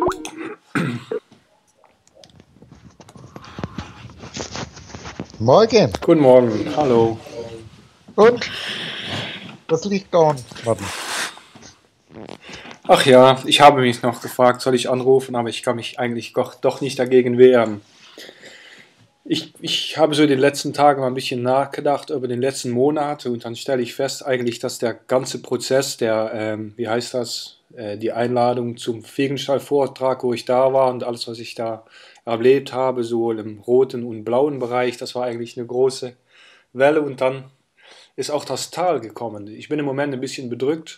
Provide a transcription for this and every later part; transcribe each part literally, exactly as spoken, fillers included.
Morgen. Guten Morgen, hallo. Und? Was liegt da an? Martin? Ach ja, ich habe mich noch gefragt, soll ich anrufen, aber ich kann mich eigentlich doch, doch nicht dagegen wehren. Ich, ich habe so in den letzten Tagen mal ein bisschen nachgedacht über den letzten Monat und dann stelle ich fest eigentlich, dass der ganze Prozess, der, ähm, wie heißt das, äh, die Einladung zum Fegenstall-Vortrag, wo ich da war und alles, was ich da erlebt habe, sowohl im roten und blauen Bereich, das war eigentlich eine große Welle und dann ist auch das Tal gekommen. Ich bin im Moment ein bisschen bedrückt.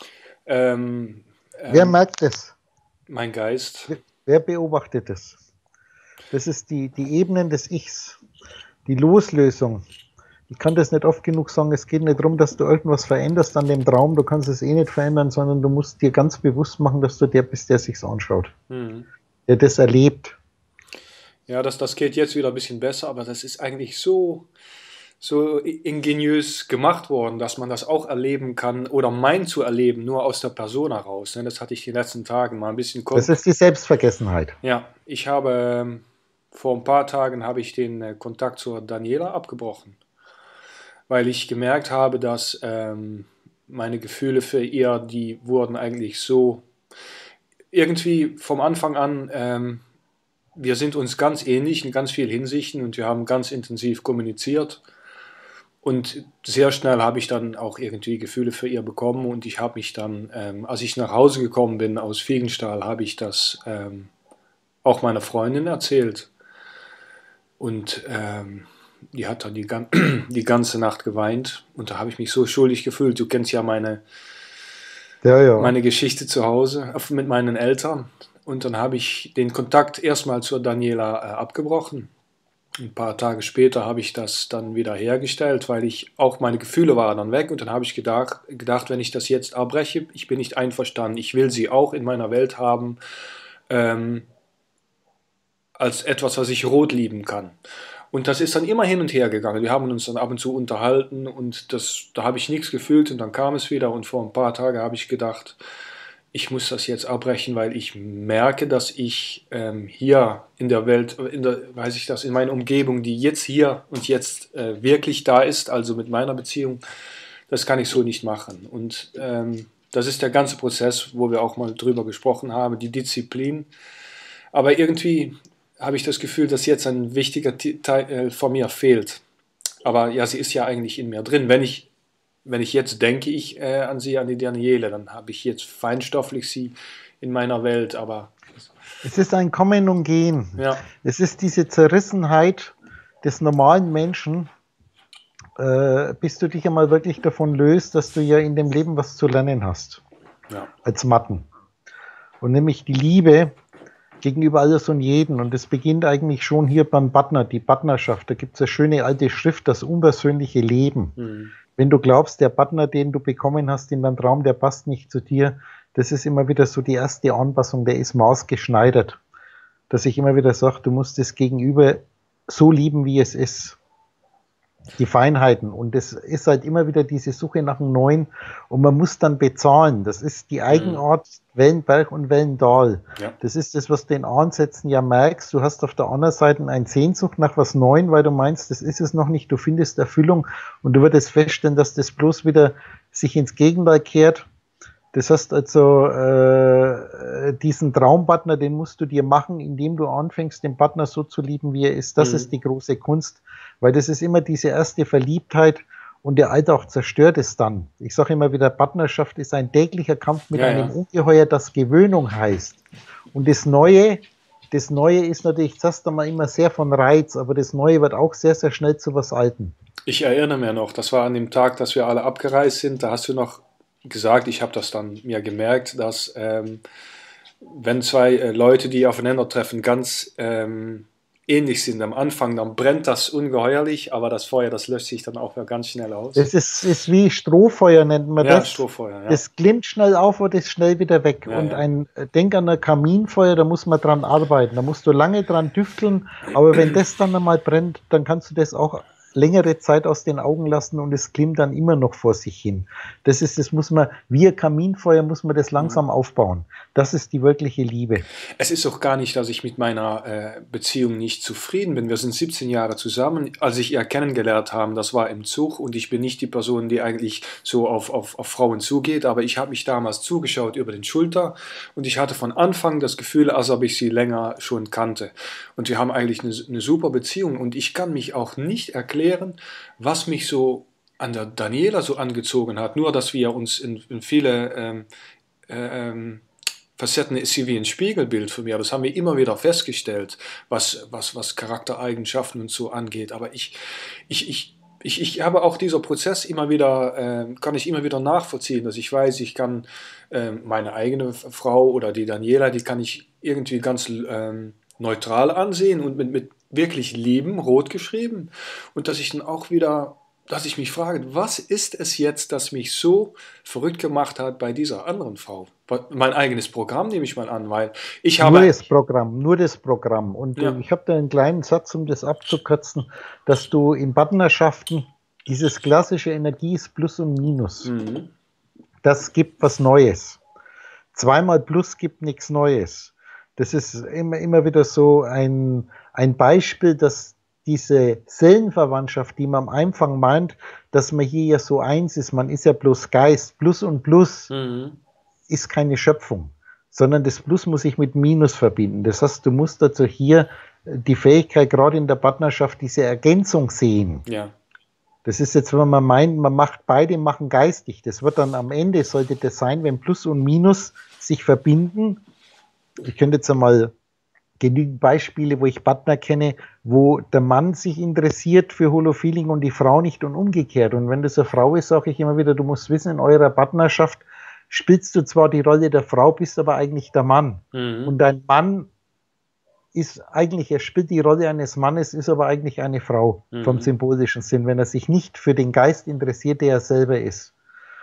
Ähm, Wer ähm, merkt das? mein Geist. Wer- Wer beobachtet das? Das ist die, die Ebenen des Ichs, die Loslösung. Ich kann das nicht oft genug sagen, es geht nicht darum, dass du irgendwas veränderst an dem Traum, du kannst es eh nicht verändern, sondern du musst dir ganz bewusst machen, dass du der bist, der sich's anschaut, Hm. der das erlebt. Ja, das, das geht jetzt wieder ein bisschen besser, aber das ist eigentlich so, so ingeniös gemacht worden, dass man das auch erleben kann oder meint zu erleben, nur aus der Person heraus. Ne? Das hatte ich die letzten Tage mal ein bisschen. Das ist die Selbstvergessenheit. Ja, ich habe ähm, vor ein paar Tagen habe ich den äh, Kontakt zur Daniela abgebrochen, weil ich gemerkt habe, dass ähm, meine Gefühle für ihr, die wurden eigentlich so irgendwie vom Anfang an, ähm, wir sind uns ganz ähnlich in ganz vielen Hinsichten und wir haben ganz intensiv kommuniziert. Und sehr schnell habe ich dann auch irgendwie Gefühle für ihr bekommen und ich habe mich dann, ähm, als ich nach Hause gekommen bin aus Fiegenstahl, habe ich das ähm, auch meiner Freundin erzählt. Und ähm, die hat dann die, gan die ganze Nacht geweint und da habe ich mich so schuldig gefühlt. Du kennst ja meine, Ja, ja. meine Geschichte zu Hause äh, mit meinen Eltern. Und dann habe ich den Kontakt erstmal zur Daniela äh, abgebrochen. Ein paar Tage später habe ich das dann wieder hergestellt, weil ich auch meine Gefühle waren dann weg und dann habe ich gedacht, gedacht, wenn ich das jetzt abbreche, ich bin nicht einverstanden, ich will sie auch in meiner Welt haben, ähm, als etwas, was ich rot lieben kann. Und das ist dann immer hin und her gegangen. Wir haben uns dann ab und zu unterhalten und das, da habe ich nichts gefühlt und dann kam es wieder und vor ein paar Tagen habe ich gedacht, ich muss das jetzt abbrechen, weil ich merke, dass ich ähm, hier in der Welt, in der, weiß ich das, in meiner Umgebung, die jetzt hier und jetzt äh, wirklich da ist, also mit meiner Beziehung, das kann ich so nicht machen. Und ähm, das ist der ganze Prozess, wo wir auch mal drüber gesprochen haben, die Disziplin. Aber irgendwie habe ich das Gefühl, dass jetzt ein wichtiger Teil von mir fehlt. Aber ja, sie ist ja eigentlich in mir drin. Wenn ich wenn ich jetzt denke ich äh, an sie, an die Daniele, dann habe ich jetzt feinstofflich sie in meiner Welt, aber... Es ist ein Kommen und Gehen. Ja. Es ist diese Zerrissenheit des normalen Menschen, äh, bis du dich einmal wirklich davon löst, dass du ja in dem Leben was zu lernen hast. Ja. Als Matten. Und nämlich die Liebe gegenüber alles und jeden. Und das beginnt eigentlich schon hier beim Partner, die Partnerschaft. Da gibt es eine schöne alte Schrift, das unpersönliche Leben. Mhm. Wenn du glaubst, der Partner, den du bekommen hast in deinem Traum, der passt nicht zu dir, das ist immer wieder so die erste Anpassung, der ist maßgeschneidert. Dass ich immer wieder sage, du musst das Gegenüber so lieben, wie es ist. Die Feinheiten. Und das ist halt immer wieder diese Suche nach einem Neuen und man muss dann bezahlen. Das ist die Eigenart Wellenberg und Wellendal. Ja. Das ist das, was du in Ansätzen ja merkst. Du hast auf der anderen Seite eine Sehnsucht nach was Neuem, weil du meinst, das ist es noch nicht. Du findest Erfüllung und du würdest feststellen, dass das bloß wieder sich ins Gegenteil kehrt. Das heißt also, äh, diesen Traumpartner, den musst du dir machen, indem du anfängst, den Partner so zu lieben, wie er ist. Das mhm. ist die große Kunst, weil das ist immer diese erste Verliebtheit und der Alltag zerstört es dann. Ich sage immer wieder, Partnerschaft ist ein täglicher Kampf mit ja, einem ja. Ungeheuer, das Gewöhnung heißt. Und das Neue, das Neue ist natürlich, das hast du mal immer sehr von Reiz, aber das Neue wird auch sehr, sehr schnell zu was Alten. Ich erinnere mich noch, das war an dem Tag, dass wir alle abgereist sind, da hast du noch gesagt, ich habe das dann mir gemerkt, dass ähm, wenn zwei äh, Leute, die aufeinandertreffen, ganz ähm, ähnlich sind am Anfang, dann brennt das ungeheuerlich, aber das Feuer, das löscht sich dann auch ganz schnell aus. Das ist, ist wie Strohfeuer, nennt man ja, das. Strohfeuer, ja. Das glimmt schnell auf und ist schnell wieder weg. Ja, und ja. ein Denk an ein Kaminfeuer, da muss man dran arbeiten, da musst du lange dran tüfteln, aber wenn das dann einmal brennt, dann kannst du das auch längere Zeit aus den Augen lassen und es glimmt dann immer noch vor sich hin. Das ist, das muss man, wie ein Kaminfeuer muss man das langsam aufbauen. Das ist die wirkliche Liebe. Es ist auch gar nicht, dass ich mit meiner äh, Beziehung nicht zufrieden bin. Wir sind siebzehn Jahre zusammen. Als ich ihr kennengelernt habe, das war im Zug und ich bin nicht die Person, die eigentlich so auf, auf, auf Frauen zugeht, aber ich habe mich damals zugeschaut über den Schulter und ich hatte von Anfang das Gefühl, als ob ich sie länger schon kannte. Und wir haben eigentlich eine, eine super Beziehung und ich kann mich auch nicht erklären, was mich so an der Daniela so angezogen hat. Nur, dass wir uns in, in viele ähm, ähm, Facetten ist sie wie ein Spiegelbild für mich. Das haben wir immer wieder festgestellt, was, was, was Charaktereigenschaften und so angeht. Aber ich, ich, ich, ich, ich habe auch dieser Prozess immer wieder, äh, kann ich immer wieder nachvollziehen, dass ich weiß, ich kann äh, meine eigene Frau oder die Daniela, die kann ich irgendwie ganz ähm, neutral ansehen und mit, mit wirklich lieben, rot geschrieben. Und dass ich dann auch wieder, dass ich mich frage, was ist es jetzt, das mich so verrückt gemacht hat bei dieser anderen Frau? Mein eigenes Programm nehme ich mal an, weil ich habe... Nur das Programm, nur das Programm. Und ja. Ich habe da einen kleinen Satz, um das abzukürzen, dass du in Partnerschaften dieses klassische Energie ist Plus und Minus. Mhm. Das gibt was Neues. Zweimal Plus gibt nichts Neues. Das ist immer, immer wieder so ein, ein Beispiel, dass diese Seelenverwandtschaft, die man am Anfang meint, dass man hier ja so eins ist, man ist ja bloß Geist, Plus und Plus mhm. ist keine Schöpfung, sondern das Plus muss sich mit Minus verbinden. Das heißt, du musst dazu hier die Fähigkeit, gerade in der Partnerschaft, diese Ergänzung sehen. Ja. Das ist jetzt, wenn man meint, man macht beide, machen geistig. Das wird dann am Ende, sollte das sein, wenn Plus und Minus sich verbinden. Ich könnte jetzt einmal genügend Beispiele, wo ich Partner kenne, wo der Mann sich interessiert für Holofeeling und die Frau nicht und umgekehrt. Und wenn das eine Frau ist, sage ich immer wieder, du musst wissen, in eurer Partnerschaft spielst du zwar die Rolle der Frau, bist aber eigentlich der Mann. Mhm. Und dein Mann ist eigentlich, er spielt die Rolle eines Mannes, ist aber eigentlich eine Frau mhm. vom symbolischen Sinn, wenn er sich nicht für den Geist interessiert, der er selber ist.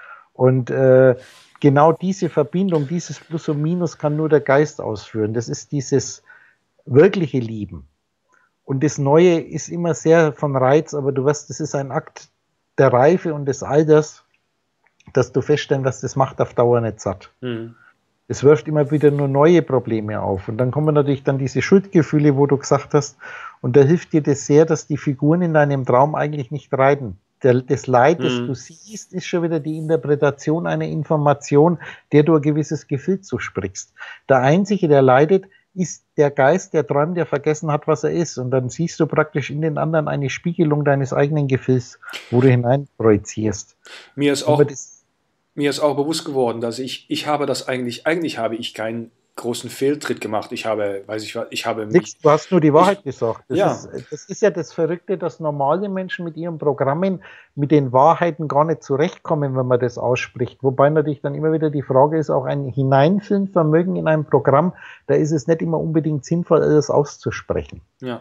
Und äh, genau diese Verbindung, dieses Plus und Minus kann nur der Geist ausführen. Das ist dieses wirkliche Lieben. Und das Neue ist immer sehr von Reiz, aber du weißt, das ist ein Akt der Reife und des Alters, dass du feststellen wirst, das macht auf Dauer nicht satt. Mhm. Es wirft immer wieder nur neue Probleme auf. Und dann kommen natürlich dann diese Schuldgefühle, wo du gesagt hast, und da hilft dir das sehr, dass die Figuren in deinem Traum eigentlich nicht reiten. Der, das Leid, das mhm. du siehst, ist schon wieder die Interpretation einer Information, der du ein gewisses Gefühl zusprichst. Der Einzige, der leidet, ist der Geist, der träumt, der vergessen hat, was er ist. Und dann siehst du praktisch in den anderen eine Spiegelung deines eigenen Gefühls, wo du hinein projizierst. Mir ist auch, mir ist auch bewusst geworden, dass ich, ich habe das eigentlich, eigentlich habe ich keinen großen Fehltritt gemacht. Ich habe, weiß ich was, ich habe mich... Nix, du hast nur die Wahrheit ich, gesagt. Das, ja. ist, das ist ja das Verrückte, dass normale Menschen mit ihren Programmen mit den Wahrheiten gar nicht zurechtkommen, wenn man das ausspricht. Wobei natürlich dann immer wieder die Frage ist, auch ein Hineinfühlvermögen in ein Programm, da ist es nicht immer unbedingt sinnvoll, alles auszusprechen. Ja.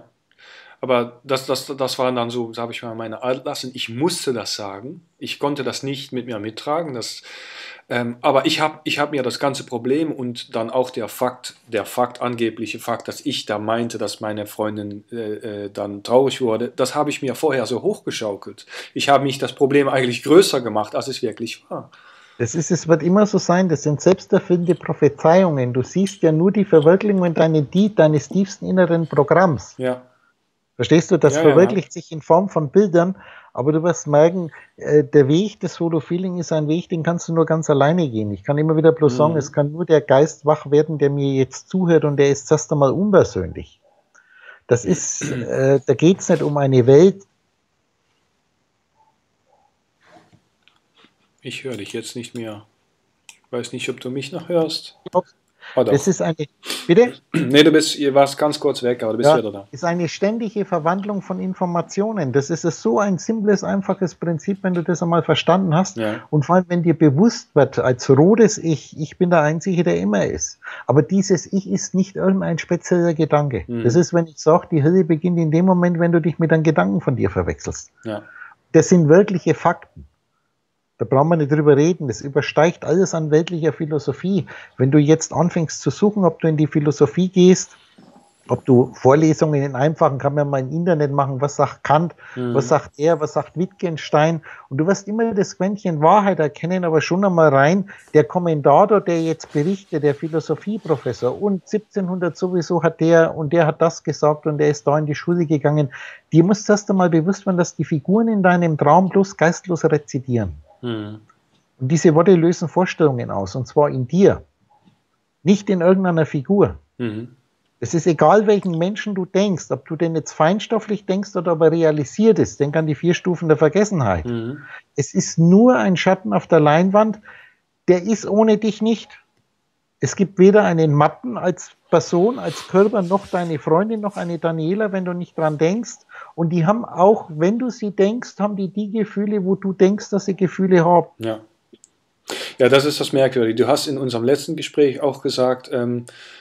Aber das, das, das waren dann so, habe ich mal meine Art lassen. Ich musste das sagen. Ich konnte das nicht mit mir mittragen. Das, ähm, aber ich habe ich hab mir das ganze Problem und dann auch der Fakt, der Fakt, angebliche Fakt, dass ich da meinte, dass meine Freundin äh, äh, dann traurig wurde, das habe ich mir vorher so hochgeschaukelt. Ich habe mich das Problem eigentlich größer gemacht, als es wirklich war. Das ist, es wird immer so sein, das sind selbsterfüllende Prophezeiungen. Du siehst ja nur die Verwirklichung deine, die, deines tiefsten inneren Programms. Ja. Verstehst du, das ja, verwirklicht ja. sich in Form von Bildern, aber du wirst merken, äh, der Weg des Holofeeling ist ein Weg, den kannst du nur ganz alleine gehen. Ich kann immer wieder bloß mhm. sagen, es kann nur der Geist wach werden, der mir jetzt zuhört und der ist erst einmal unpersönlich. Das ist, äh, da geht es nicht um eine Welt. Ich höre dich jetzt nicht mehr. Ich weiß nicht, ob du mich noch hörst. Oh, das ist eine, bitte? Nee, du bist, ihr warst ganz kurz weg, aber du bist ja, wieder da. Ist eine ständige Verwandlung von Informationen. Das ist so ein simples, einfaches Prinzip, wenn du das einmal verstanden hast. Ja. Und vor allem, wenn dir bewusst wird, als rotes Ich, ich bin der Einzige, der immer ist. Aber dieses Ich ist nicht irgendein spezieller Gedanke. Mhm. Das ist, wenn ich sage, die Hölle beginnt in dem Moment, wenn du dich mit einem Gedanken von dir verwechselst. Ja. Das sind wirkliche Fakten. Da brauchen wir nicht drüber reden. Das übersteigt alles an weltlicher Philosophie. Wenn du jetzt anfängst zu suchen, ob du in die Philosophie gehst, ob du Vorlesungen in einfachen, kann man mal im Internet machen, was sagt Kant, mhm. was sagt er, was sagt Wittgenstein, und du wirst immer das Quäntchen Wahrheit erkennen, aber schon einmal rein, der Kommentator, der jetzt berichtet, der Philosophieprofessor, und siebzehnhundert sowieso hat der und der hat das gesagt und der ist da in die Schule gegangen, dir muss erst einmal bewusst werden, dass die Figuren in deinem Traum bloß geistlos rezitieren. Mhm. Und diese Worte lösen Vorstellungen aus, und zwar in dir, nicht in irgendeiner Figur. Mhm. Es ist egal, welchen Menschen du denkst, ob du den jetzt feinstofflich denkst oder ob er realisiert ist. Denk an die vier Stufen der Vergessenheit. Mhm. Es ist nur ein Schatten auf der Leinwand, der ist ohne dich nicht. Es gibt weder einen Matten als Person, als Körper, noch deine Freundin, noch eine Daniela, wenn du nicht dran denkst. Und die haben auch, wenn du sie denkst, haben die die Gefühle, wo du denkst, dass sie Gefühle haben. Ja. Ja, das ist das Merkwürdige. Du hast in unserem letzten Gespräch auch gesagt, ähm,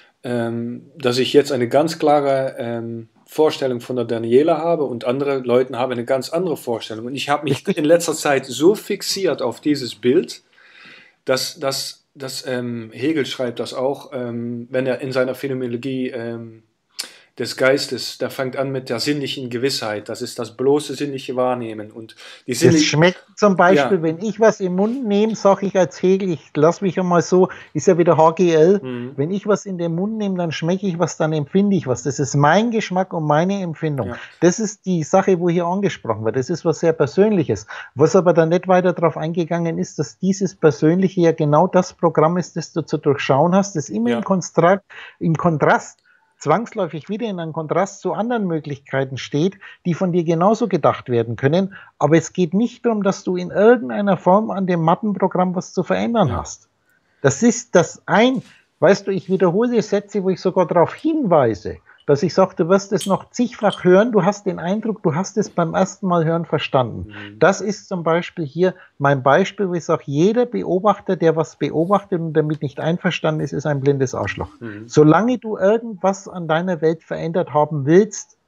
dass ich jetzt eine ganz klare ähm, Vorstellung von der Daniela habe und andere Leute haben eine ganz andere Vorstellung. Und ich habe mich in letzter Zeit so fixiert auf dieses Bild, dass, dass, dass ähm, Hegel schreibt das auch, ähm, wenn er in seiner Phänomenologie ähm, des Geistes, der fängt an mit der sinnlichen Gewissheit, das ist das bloße sinnliche Wahrnehmen. Und die das schmeckt zum Beispiel, ja. Wenn ich was im Mund nehme, sage ich als Hegel, ich lasse mich einmal so, ist ja wieder H G L, mhm. wenn ich was in den Mund nehme, dann schmecke ich was, dann empfinde ich was. Das ist mein Geschmack und meine Empfindung. Ja. Das ist die Sache, wo hier angesprochen wird. Das ist was sehr Persönliches. Was aber dann nicht weiter darauf eingegangen ist, dass dieses Persönliche ja genau das Programm ist, das du zu durchschauen hast, das immer ja. im, Konstrat, im Kontrast zwangsläufig wieder in einem Kontrast zu anderen Möglichkeiten steht, die von dir genauso gedacht werden können. Aber es geht nicht darum, dass du in irgendeiner Form an dem Mattenprogramm was zu verändern ja. hast. Das ist das ein, weißt du, ich wiederhole Sätze, wo ich sogar darauf hinweise, dass ich sage, du wirst es noch zigfach hören, du hast den Eindruck, du hast es beim ersten Mal hören verstanden. Mhm. Das ist zum Beispiel hier mein Beispiel, wo ich sage, jeder Beobachter, der was beobachtet und damit nicht einverstanden ist, ist ein blindes Arschloch. Mhm. Solange du irgendwas an deiner Welt verändert haben willst,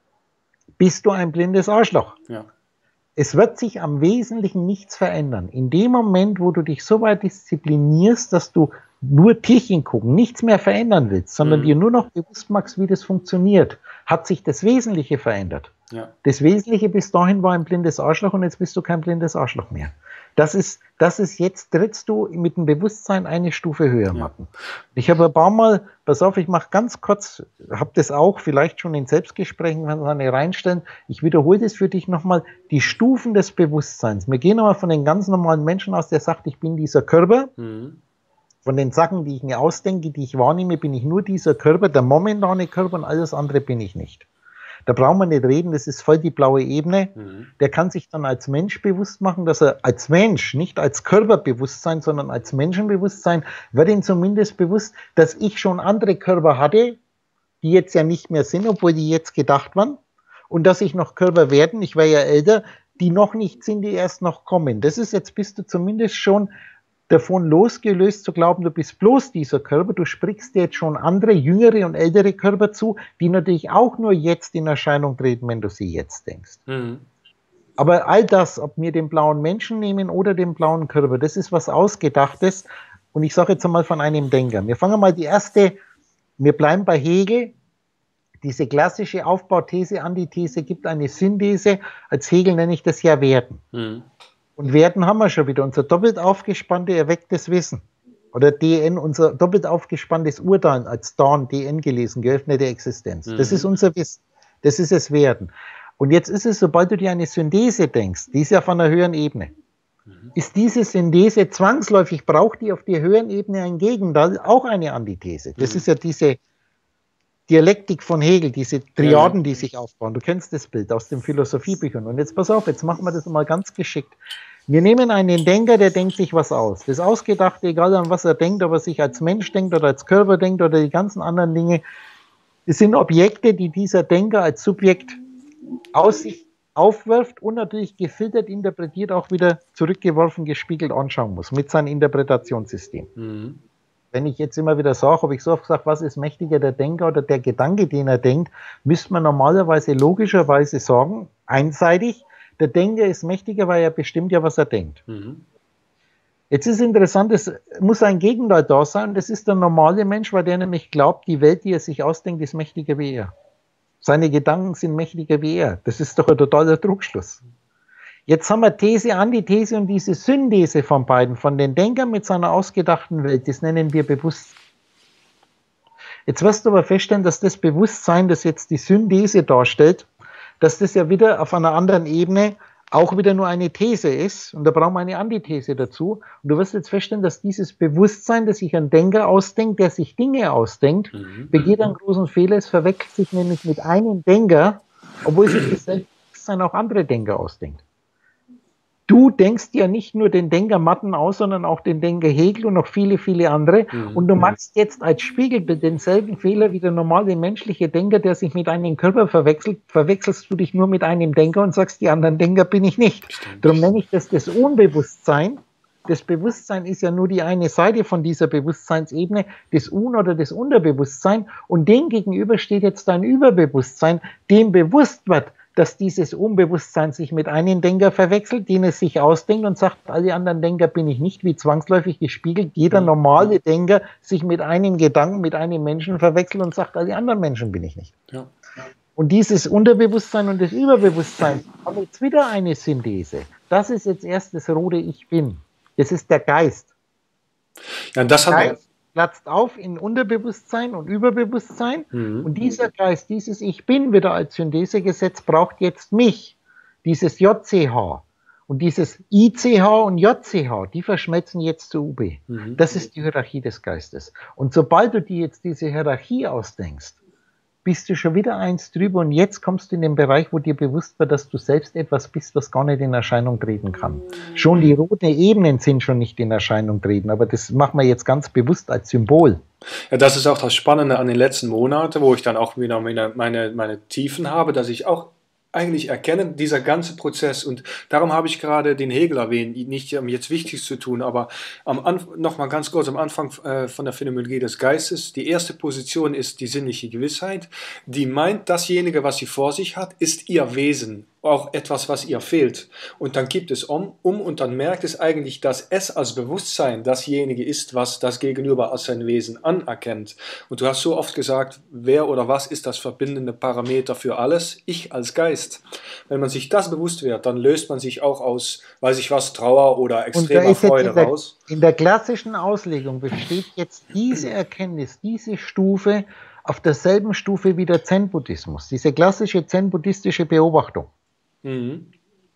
bist du ein blindes Arschloch. Ja. Es wird sich am Wesentlichen nichts verändern. In dem Moment, wo du dich so weit disziplinierst, dass du nur Tierchen gucken, nichts mehr verändern willst, sondern mhm. dir nur noch bewusst machst, wie das funktioniert, hat sich das Wesentliche verändert. Ja. Das Wesentliche bis dahin war ein blindes Arschloch und jetzt bist du kein blindes Arschloch mehr. Das ist, das ist jetzt trittst du mit dem Bewusstsein eine Stufe höher, Martin. Ja. Ich habe ein paar Mal, pass auf, ich mache ganz kurz, habe das auch vielleicht schon in Selbstgesprächen, wenn wir eine reinstellen, ich wiederhole das für dich nochmal, die Stufen des Bewusstseins. Wir gehen nochmal von den ganz normalen Menschen aus, der sagt, ich bin dieser Körper. Mhm. Von den Sachen, die ich mir ausdenke, die ich wahrnehme, bin ich nur dieser Körper, der momentane Körper, und alles andere bin ich nicht. Da brauchen wir nicht reden, das ist voll die blaue Ebene. Mhm. Der kann sich dann als Mensch bewusst machen, dass er als Mensch, nicht als Körperbewusstsein, sondern als Menschenbewusstsein, wird ihm zumindest bewusst, dass ich schon andere Körper hatte, die jetzt ja nicht mehr sind, obwohl die jetzt gedacht waren, und dass ich noch Körper werden, ich wäre ja älter, die noch nicht sind, die erst noch kommen. Das ist, jetzt bist du zumindest schon davon losgelöst zu glauben, du bist bloß dieser Körper, du sprichst dir jetzt schon andere, jüngere und ältere Körper zu, die natürlich auch nur jetzt in Erscheinung treten, wenn du sie jetzt denkst. Mhm. Aber all das, ob wir den blauen Menschen nehmen oder den blauen Körper, das ist was Ausgedachtes. Und ich sage jetzt einmal von einem Denker. Wir fangen mal die erste, wir bleiben bei Hegel. Diese klassische Aufbauthese, Antithese gibt eine Synthese. Als Hegel nenne ich das ja Werden. Mhm. Und Werden haben wir schon wieder. Unser doppelt aufgespannte erwecktes Wissen. Oder D N, unser doppelt aufgespanntes Urteil als Dawn, D N gelesen, geöffnete Existenz. Mhm. Das ist unser Wissen. Das ist das Werden. Und jetzt ist es, sobald du dir eine Synthese denkst, die ist ja von einer höheren Ebene, mhm. ist diese Synthese zwangsläufig, braucht die auf der höheren Ebene ein Gegenteil, auch eine Antithese. Das mhm. ist ja diese Dialektik von Hegel, diese Triaden, die sich aufbauen. Du kennst das Bild aus den Philosophiebüchern. Und jetzt pass auf, jetzt machen wir das mal ganz geschickt. Wir nehmen einen Denker, der denkt sich was aus. Das Ausgedachte, egal an was er denkt, ob er sich als Mensch denkt oder als Körper denkt oder die ganzen anderen Dinge, das sind Objekte, die dieser Denker als Subjekt aus sich aufwirft und natürlich gefiltert, interpretiert, auch wieder zurückgeworfen, gespiegelt anschauen muss mit seinem Interpretationssystem. Mhm. Wenn ich jetzt immer wieder sage, ob ich so oft sage, was ist mächtiger, der Denker oder der Gedanke, den er denkt, müsste man normalerweise logischerweise sagen, einseitig, der Denker ist mächtiger, weil er bestimmt ja, was er denkt. Mhm. Jetzt ist interessant, es muss ein Gegenteil da sein, das ist der normale Mensch, weil der nämlich glaubt, die Welt, die er sich ausdenkt, ist mächtiger wie er. Seine Gedanken sind mächtiger wie er. Das ist doch ein totaler Trugschluss. Jetzt haben wir These, Antithese und diese Synthese von beiden, von den Denkern mit seiner ausgedachten Welt, das nennen wir Bewusstsein. Jetzt wirst du aber feststellen, dass das Bewusstsein, das jetzt die Synthese darstellt, dass das ja wieder auf einer anderen Ebene auch wieder nur eine These ist. Und da brauchen wir eine Antithese dazu. Und du wirst jetzt feststellen, dass dieses Bewusstsein, das sich ein Denker ausdenkt, der sich Dinge ausdenkt, mhm. begeht einen großen Fehler. Es verwechselt sich nämlich mit einem Denker, obwohl sich das Bewusstsein auch andere Denker ausdenkt. Du denkst ja nicht nur den Denker Matten aus, sondern auch den Denker Hegel und noch viele, viele andere. Mhm. Und du machst jetzt als Spiegelbild denselben Fehler wie der normale menschliche Denker, der sich mit einem Körper verwechselt. Verwechselst du dich nur mit einem Denker und sagst, die anderen Denker bin ich nicht. Stimmt. Darum nenne ich das das Unbewusstsein. Das Bewusstsein ist ja nur die eine Seite von dieser Bewusstseinsebene, das Un- oder das Unterbewusstsein. Und dem gegenüber steht jetzt ein Überbewusstsein, dem bewusst wird, dass dieses Unbewusstsein sich mit einem Denker verwechselt, den es sich ausdenkt und sagt, alle anderen Denker bin ich nicht, wie zwangsläufig gespiegelt, jeder normale Denker sich mit einem Gedanken, mit einem Menschen verwechselt und sagt, alle anderen Menschen bin ich nicht. Ja. Und dieses Unterbewusstsein und das Überbewusstsein haben jetzt wieder eine Synthese. Das ist jetzt erst das rote Ich Bin. Das ist der Geist. Ja, das haben wir. Platzt auf in Unterbewusstsein und Überbewusstsein. Mhm. Und dieser Geist, dieses Ich Bin wieder als Synthesegesetz braucht jetzt mich, dieses J C H. Und dieses I C H und J C H, die verschmelzen jetzt zu U B. Mhm. Das ist die Hierarchie des Geistes. Und sobald du dir jetzt diese Hierarchie ausdenkst, bist du schon wieder eins drüber und jetzt kommst du in den Bereich, wo dir bewusst wird, dass du selbst etwas bist, was gar nicht in Erscheinung treten kann. Schon die roten Ebenen sind schon nicht in Erscheinung treten, aber das machen wir jetzt ganz bewusst als Symbol. Ja, das ist auch das Spannende an den letzten Monaten, wo ich dann auch wieder meine, meine, meine Tiefen habe, dass ich auch eigentlich erkennen, dieser ganze Prozess, und darum habe ich gerade den Hegel erwähnt, nicht um jetzt wichtig zu tun, aber am nochmal ganz kurz am Anfang äh, von der Phänomenologie des Geistes, die erste Position ist die sinnliche Gewissheit, die meint, dasjenige, was sie vor sich hat, ist ihr Wesen, auch etwas, was ihr fehlt. Und dann kippt es um, um und dann merkt es eigentlich, dass es als Bewusstsein dasjenige ist, was das Gegenüber als sein Wesen anerkennt. Und du hast so oft gesagt, wer oder was ist das verbindende Parameter für alles? Ich als Geist. Wenn man sich das bewusst wird, dann löst man sich auch aus, weiß ich was, Trauer oder extremer Freude in der, raus. In der klassischen Auslegung besteht jetzt diese Erkenntnis, diese Stufe auf derselben Stufe wie der Zen-Buddhismus, diese klassische zen-buddhistische Beobachtung. Mhm.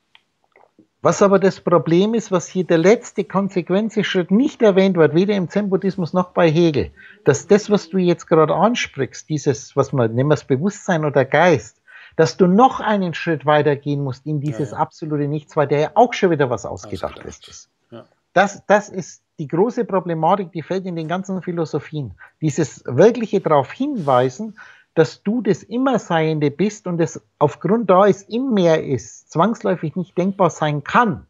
Was aber das Problem ist, was hier der letzte Konsequenzschritt nicht erwähnt wird, weder im Zen-Buddhismus noch bei Hegel, dass das, was du jetzt gerade ansprichst, dieses, was man nennen wir es Bewusstsein oder Geist, dass du noch einen Schritt weiter gehen musst in dieses ja, ja. absolute Nichts, weil der ja auch schon wieder was ausgedacht, ausgedacht. ist. Ja. Das, das ist die große Problematik, die fällt in den ganzen Philosophien. Dieses wirkliche darauf hinweisen, dass du das Immerseiende bist und es aufgrund da es im Meer ist, zwangsläufig nicht denkbar sein kann.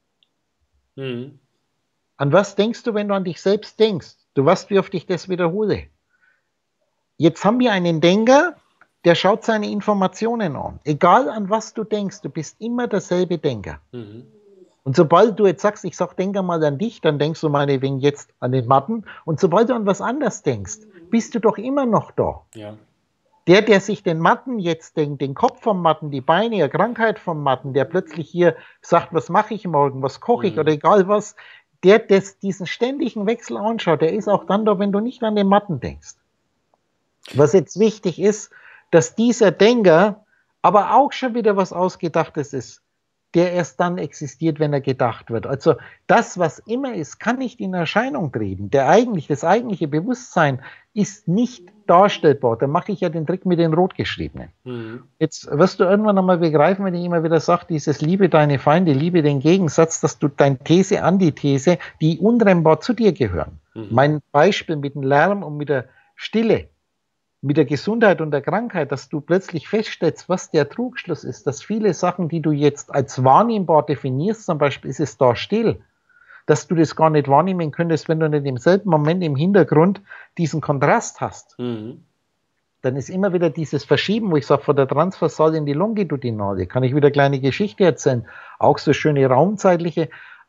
Mhm. An was denkst du, wenn du an dich selbst denkst? Du weißt, wie oft ich das wiederhole. Jetzt haben wir einen Denker, der schaut seine Informationen an. Egal an was du denkst, du bist immer derselbe Denker. Mhm. Und sobald du jetzt sagst, ich sag, denk mal an dich, dann denkst du meinetwegen jetzt an den Matten. Und sobald du an was anderes denkst, bist du doch immer noch da. Ja. Der, der sich den Matten jetzt denkt, den Kopf vom Matten, die Beine, eine Krankheit vom Matten, der plötzlich hier sagt, was mache ich morgen, was koche ich mhm. oder egal was, der das, diesen ständigen Wechsel anschaut, der ist auch dann da, wenn du nicht an den Matten denkst. Was jetzt wichtig ist, dass dieser Denker aber auch schon wieder was Ausgedachtes ist, der erst dann existiert, wenn er gedacht wird. Also das, was immer ist, kann nicht in Erscheinung treten. Der eigentlich, das eigentliche Bewusstsein ist nicht darstellbar. Da mache ich ja den Trick mit den Rotgeschriebenen. Mhm. Jetzt wirst du irgendwann einmal begreifen, wenn ich immer wieder sage, dieses Liebe deine Feinde, liebe den Gegensatz, dass du deine These, Antithese, die untrennbar zu dir gehören. Mhm. Mein Beispiel mit dem Lärm und mit der Stille, mit der Gesundheit und der Krankheit, dass du plötzlich feststellst, was der Trugschluss ist, dass viele Sachen, die du jetzt als wahrnehmbar definierst, zum Beispiel ist es da still, dass du das gar nicht wahrnehmen könntest, wenn du nicht im selben Moment im Hintergrund diesen Kontrast hast. Mhm. Dann ist immer wieder dieses Verschieben, wo ich sage, von der Transversal in die Longitudinale, kann ich wieder eine kleine Geschichte erzählen, auch so schöne raumzeitliche,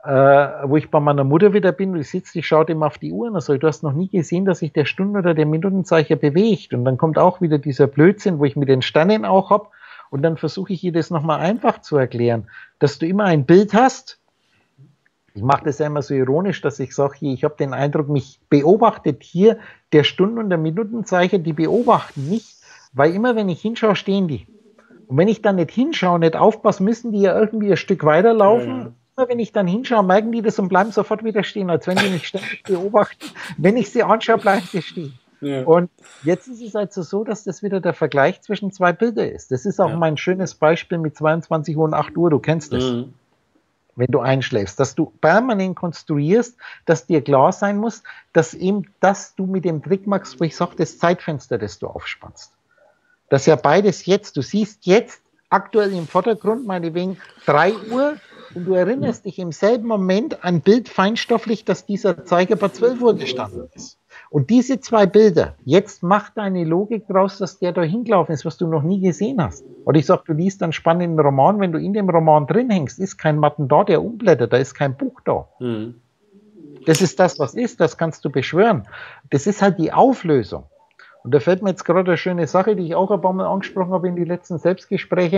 äh, wo ich bei meiner Mutter wieder bin, und ich sitze, ich schaue immer auf die Uhr und so, du hast noch nie gesehen, dass sich der Stunden- oder der Minutenzeiger bewegt. Und dann kommt auch wieder dieser Blödsinn, wo ich mit den Sternen auch habe, und dann versuche ich ihr das nochmal einfach zu erklären, dass du immer ein Bild hast. Ich mache das ja immer so ironisch, dass ich sage, ich habe den Eindruck, mich beobachtet hier der Stunden- und der Minutenzeiger, die beobachten nicht, weil immer, wenn ich hinschaue, stehen die. Und wenn ich dann nicht hinschaue, nicht aufpasse, müssen die ja irgendwie ein Stück weiterlaufen. Ja, ja. Immer wenn ich dann hinschaue, merken die das und bleiben sofort wieder stehen, als wenn die mich ständig beobachten. Wenn ich sie anschaue, bleiben sie stehen. Ja. Und jetzt ist es also so, dass das wieder der Vergleich zwischen zwei Bildern ist. Das ist auch ja. mein schönes Beispiel mit zweiundzwanzig Uhr und acht Uhr, du kennst das. Mhm. Wenn du einschläfst, dass du permanent konstruierst, dass dir klar sein muss, dass eben, dass du mit dem Trick machst, wo ich sage, das Zeitfenster, das du aufspannst. Dass ja beides jetzt, du siehst jetzt aktuell im Vordergrund, meinetwegen drei Uhr, und du erinnerst dich im selben Moment an Bild feinstofflich, dass dieser Zeiger bei zwölf Uhr gestanden ist. Und diese zwei Bilder, jetzt macht deine Logik draus, dass der da hingelaufen ist, was du noch nie gesehen hast. Und ich sage, du liest einen spannenden Roman, wenn du in dem Roman drin hängst, ist kein Matten da, der umblättert, da ist kein Buch da. Mhm. Das ist das, was ist, das kannst du beschwören. Das ist halt die Auflösung. Und da fällt mir jetzt gerade eine schöne Sache, die ich auch ein paar Mal angesprochen habe in die letzten Selbstgespräche,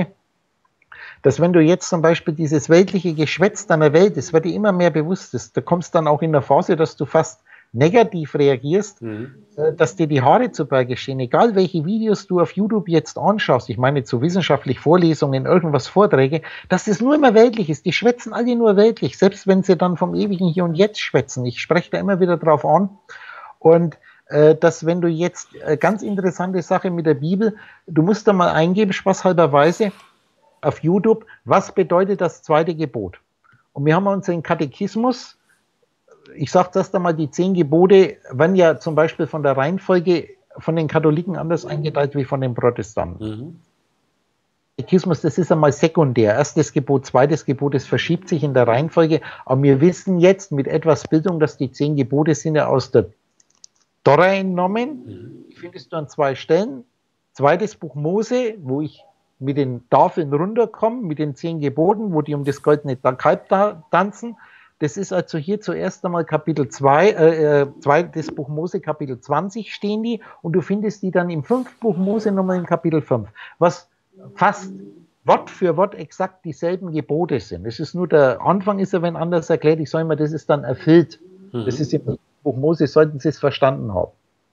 dass wenn du jetzt zum Beispiel dieses weltliche Geschwätz deiner Welt, das wird dir immer mehr bewusst, ist, da kommst dann auch in der Phase, dass du fast negativ reagierst, mhm. dass dir die Haare zu Berge stehen, egal welche Videos du auf YouTube jetzt anschaust, ich meine zu wissenschaftlich Vorlesungen, irgendwas Vorträge, dass das nur immer weltlich ist, die schwätzen alle nur weltlich, selbst wenn sie dann vom ewigen Hier und Jetzt schwätzen, ich spreche da immer wieder drauf an, und äh, dass wenn du jetzt, äh, ganz interessante Sache mit der Bibel, du musst da mal eingeben, spaßhalberweise, auf YouTube, was bedeutet das zweite Gebot? Und wir haben unseren Katechismus, ich sage das einmal, die zehn Gebote werden ja zum Beispiel von der Reihenfolge von den Katholiken anders eingeteilt wie von den Protestanten. Mhm. Katechismus, das ist einmal sekundär. Erstes Gebot, zweites Gebot, das verschiebt sich in der Reihenfolge. Aber wir wissen jetzt mit etwas Bildung, dass die zehn Gebote sind ja aus der Tora entnommen. Mhm. Die findest du an zwei Stellen. Zweites Buch Mose, wo ich mit den Tafeln runterkomme, mit den zehn Geboten, wo die um das goldene Kalb tanzen. Das ist also hier zuerst einmal Kapitel zwei, äh, zweites Buch Mose, Kapitel zwanzig stehen die, und du findest die dann im fünften Buch Mose nochmal in Kapitel fünf, was fast Wort für Wort exakt dieselben Gebote sind. Das ist nur der Anfang, ist ja wenn anders erklärt, ich sage immer, das ist dann erfüllt. Mhm. Das ist im Buch Mose, sollten Sie es verstanden haben.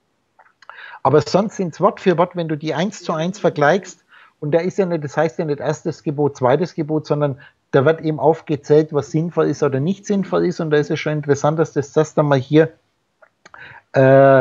Aber sonst sind es Wort für Wort, wenn du die eins zu eins vergleichst, und da ist ja nicht, das heißt ja nicht erstes Gebot, zweites Gebot, sondern da wird eben aufgezählt, was sinnvoll ist oder nicht sinnvoll ist, und da ist es schon interessant, dass das, das dann mal hier äh,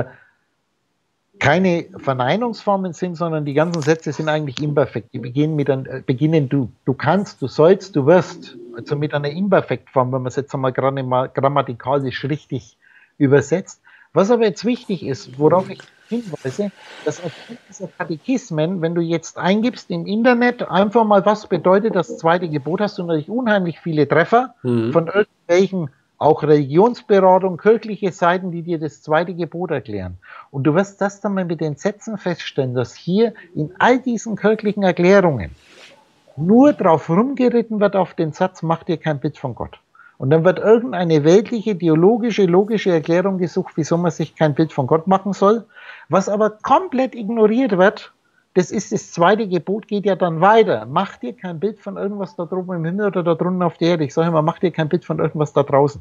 keine Verneinungsformen sind, sondern die ganzen Sätze sind eigentlich imperfekt. Die beginnen mit ein, beginnen du, du kannst, du sollst, du wirst, also mit einer Imperfektform, wenn man es jetzt einmal grammatikalisch richtig übersetzt. Was aber jetzt wichtig ist, worauf ich hinweise, dass aufgrund dieser Katechismen, wenn du jetzt eingibst im Internet, einfach mal, was bedeutet das zweite Gebot, hast du natürlich unheimlich viele Treffer mhm. von irgendwelchen, auch Religionsberatung, kirchliche Seiten, die dir das zweite Gebot erklären. Und du wirst das dann mal mit den Sätzen feststellen, dass hier in all diesen kirchlichen Erklärungen nur drauf rumgeritten wird auf den Satz, mach dir kein Bild von Gott. Und dann wird irgendeine weltliche, theologische, logische Erklärung gesucht, wieso man sich kein Bild von Gott machen soll. Was aber komplett ignoriert wird, das ist das zweite Gebot, geht ja dann weiter. Mach dir kein Bild von irgendwas da drüben im Himmel oder da drunten auf der Erde. Ich sage immer, mach dir kein Bild von irgendwas da draußen.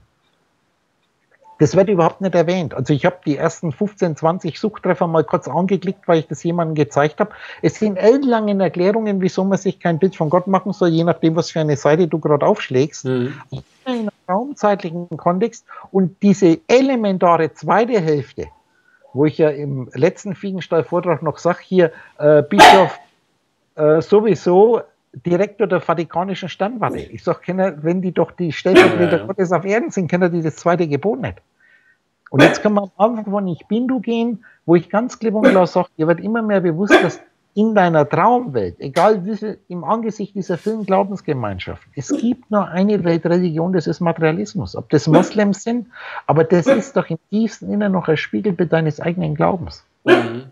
Das wird überhaupt nicht erwähnt. Also ich habe die ersten fünfzehn, zwanzig Suchtreffer mal kurz angeklickt, weil ich das jemandem gezeigt habe. Es sind ellenlange Erklärungen, wieso man sich kein Bild von Gott machen soll, je nachdem, was für eine Seite du gerade aufschlägst. Mhm. In einem raumzeitlichen Kontext. Und diese elementare zweite Hälfte, wo ich ja im letzten Fiegenstall-Vortrag noch sage, hier äh, Bischof äh, sowieso Direktor der Vatikanischen Sternwarte. Ich sage, wenn die doch die Stellvertreter ja. Gottes auf Erden sind, kennen die das zweite Gebot nicht. Und jetzt können wir am Anfang von Ich bin, du gehen, wo ich ganz klipp und klar sage, dir wird immer mehr bewusst, dass in deiner Traumwelt, egal wie viel, im Angesicht dieser vielen Glaubensgemeinschaften, es gibt nur eine Weltreligion, das ist Materialismus. Ob das Moslems sind, aber das ist doch im tiefsten Innern noch ein Spiegelbild deines eigenen Glaubens. Mhm.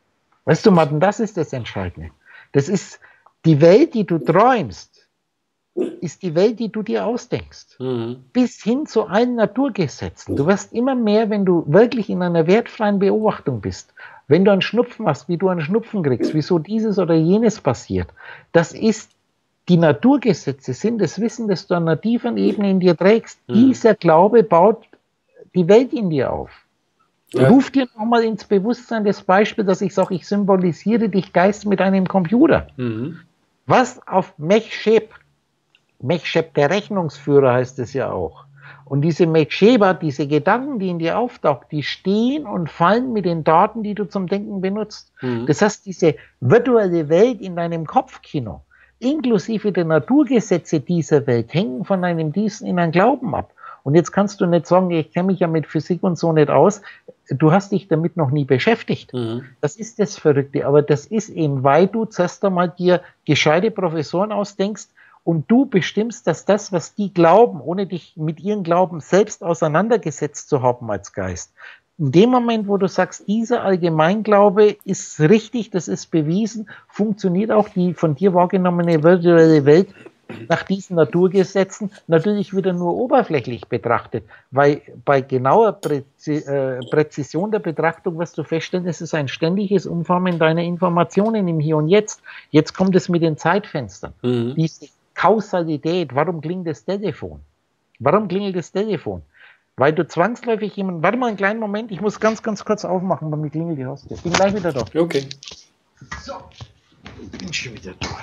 Weißt du, Martin, das ist das Entscheidende. Das ist die Welt, die du träumst, ist die Welt, die du dir ausdenkst. Mhm. Bis hin zu allen Naturgesetzen. Du wirst immer mehr, wenn du wirklich in einer wertfreien Beobachtung bist. Wenn du einen Schnupfen hast, wie du einen Schnupfen kriegst, wieso dieses oder jenes passiert. Das ist, die Naturgesetze sind das Wissen, das du an einer tiefen Ebene in dir trägst. Mhm. Dieser Glaube baut die Welt in dir auf. Ja. Ruf dir nochmal ins Bewusstsein das Beispiel, dass ich sage, ich symbolisiere dich Geist mit einem Computer. Mhm. Was auf Mechsheb, Mechsheb, der Rechnungsführer heißt es ja auch. Und diese Mechsheba, diese Gedanken, die in dir auftauchen, die stehen und fallen mit den Daten, die du zum Denken benutzt. Mhm. Das heißt, diese virtuelle Welt in deinem Kopfkino, inklusive der Naturgesetze dieser Welt, hängen von einem diesen in einen Glauben ab. Und jetzt kannst du nicht sagen, ich kenne mich ja mit Physik und so nicht aus. Du hast dich damit noch nie beschäftigt. Mhm. Das ist das Verrückte. Aber das ist eben, weil du zuerst einmal dir gescheite Professoren ausdenkst und du bestimmst, dass das, was die glauben, ohne dich mit ihren Glauben selbst auseinandergesetzt zu haben als Geist, in dem Moment, wo du sagst, dieser Allgemeinglaube ist richtig, das ist bewiesen, funktioniert auch die von dir wahrgenommene virtuelle Welt nach diesen Naturgesetzen natürlich wieder nur oberflächlich betrachtet, weil bei genauer Präzi äh, Präzision der Betrachtung wirst du feststellen, es ist ein ständiges Umformen deiner Informationen im Hier und Jetzt. Jetzt kommt es mit den Zeitfenstern. Mhm. Diese Kausalität, warum klingt das Telefon? Warum klingelt das Telefon? Weil du zwangsläufig jemanden, warte mal einen kleinen Moment, ich muss ganz, ganz kurz aufmachen, bei mir klingelt die Haustür. Ich bin gleich wieder da. Okay. So, ich bin schon wieder da.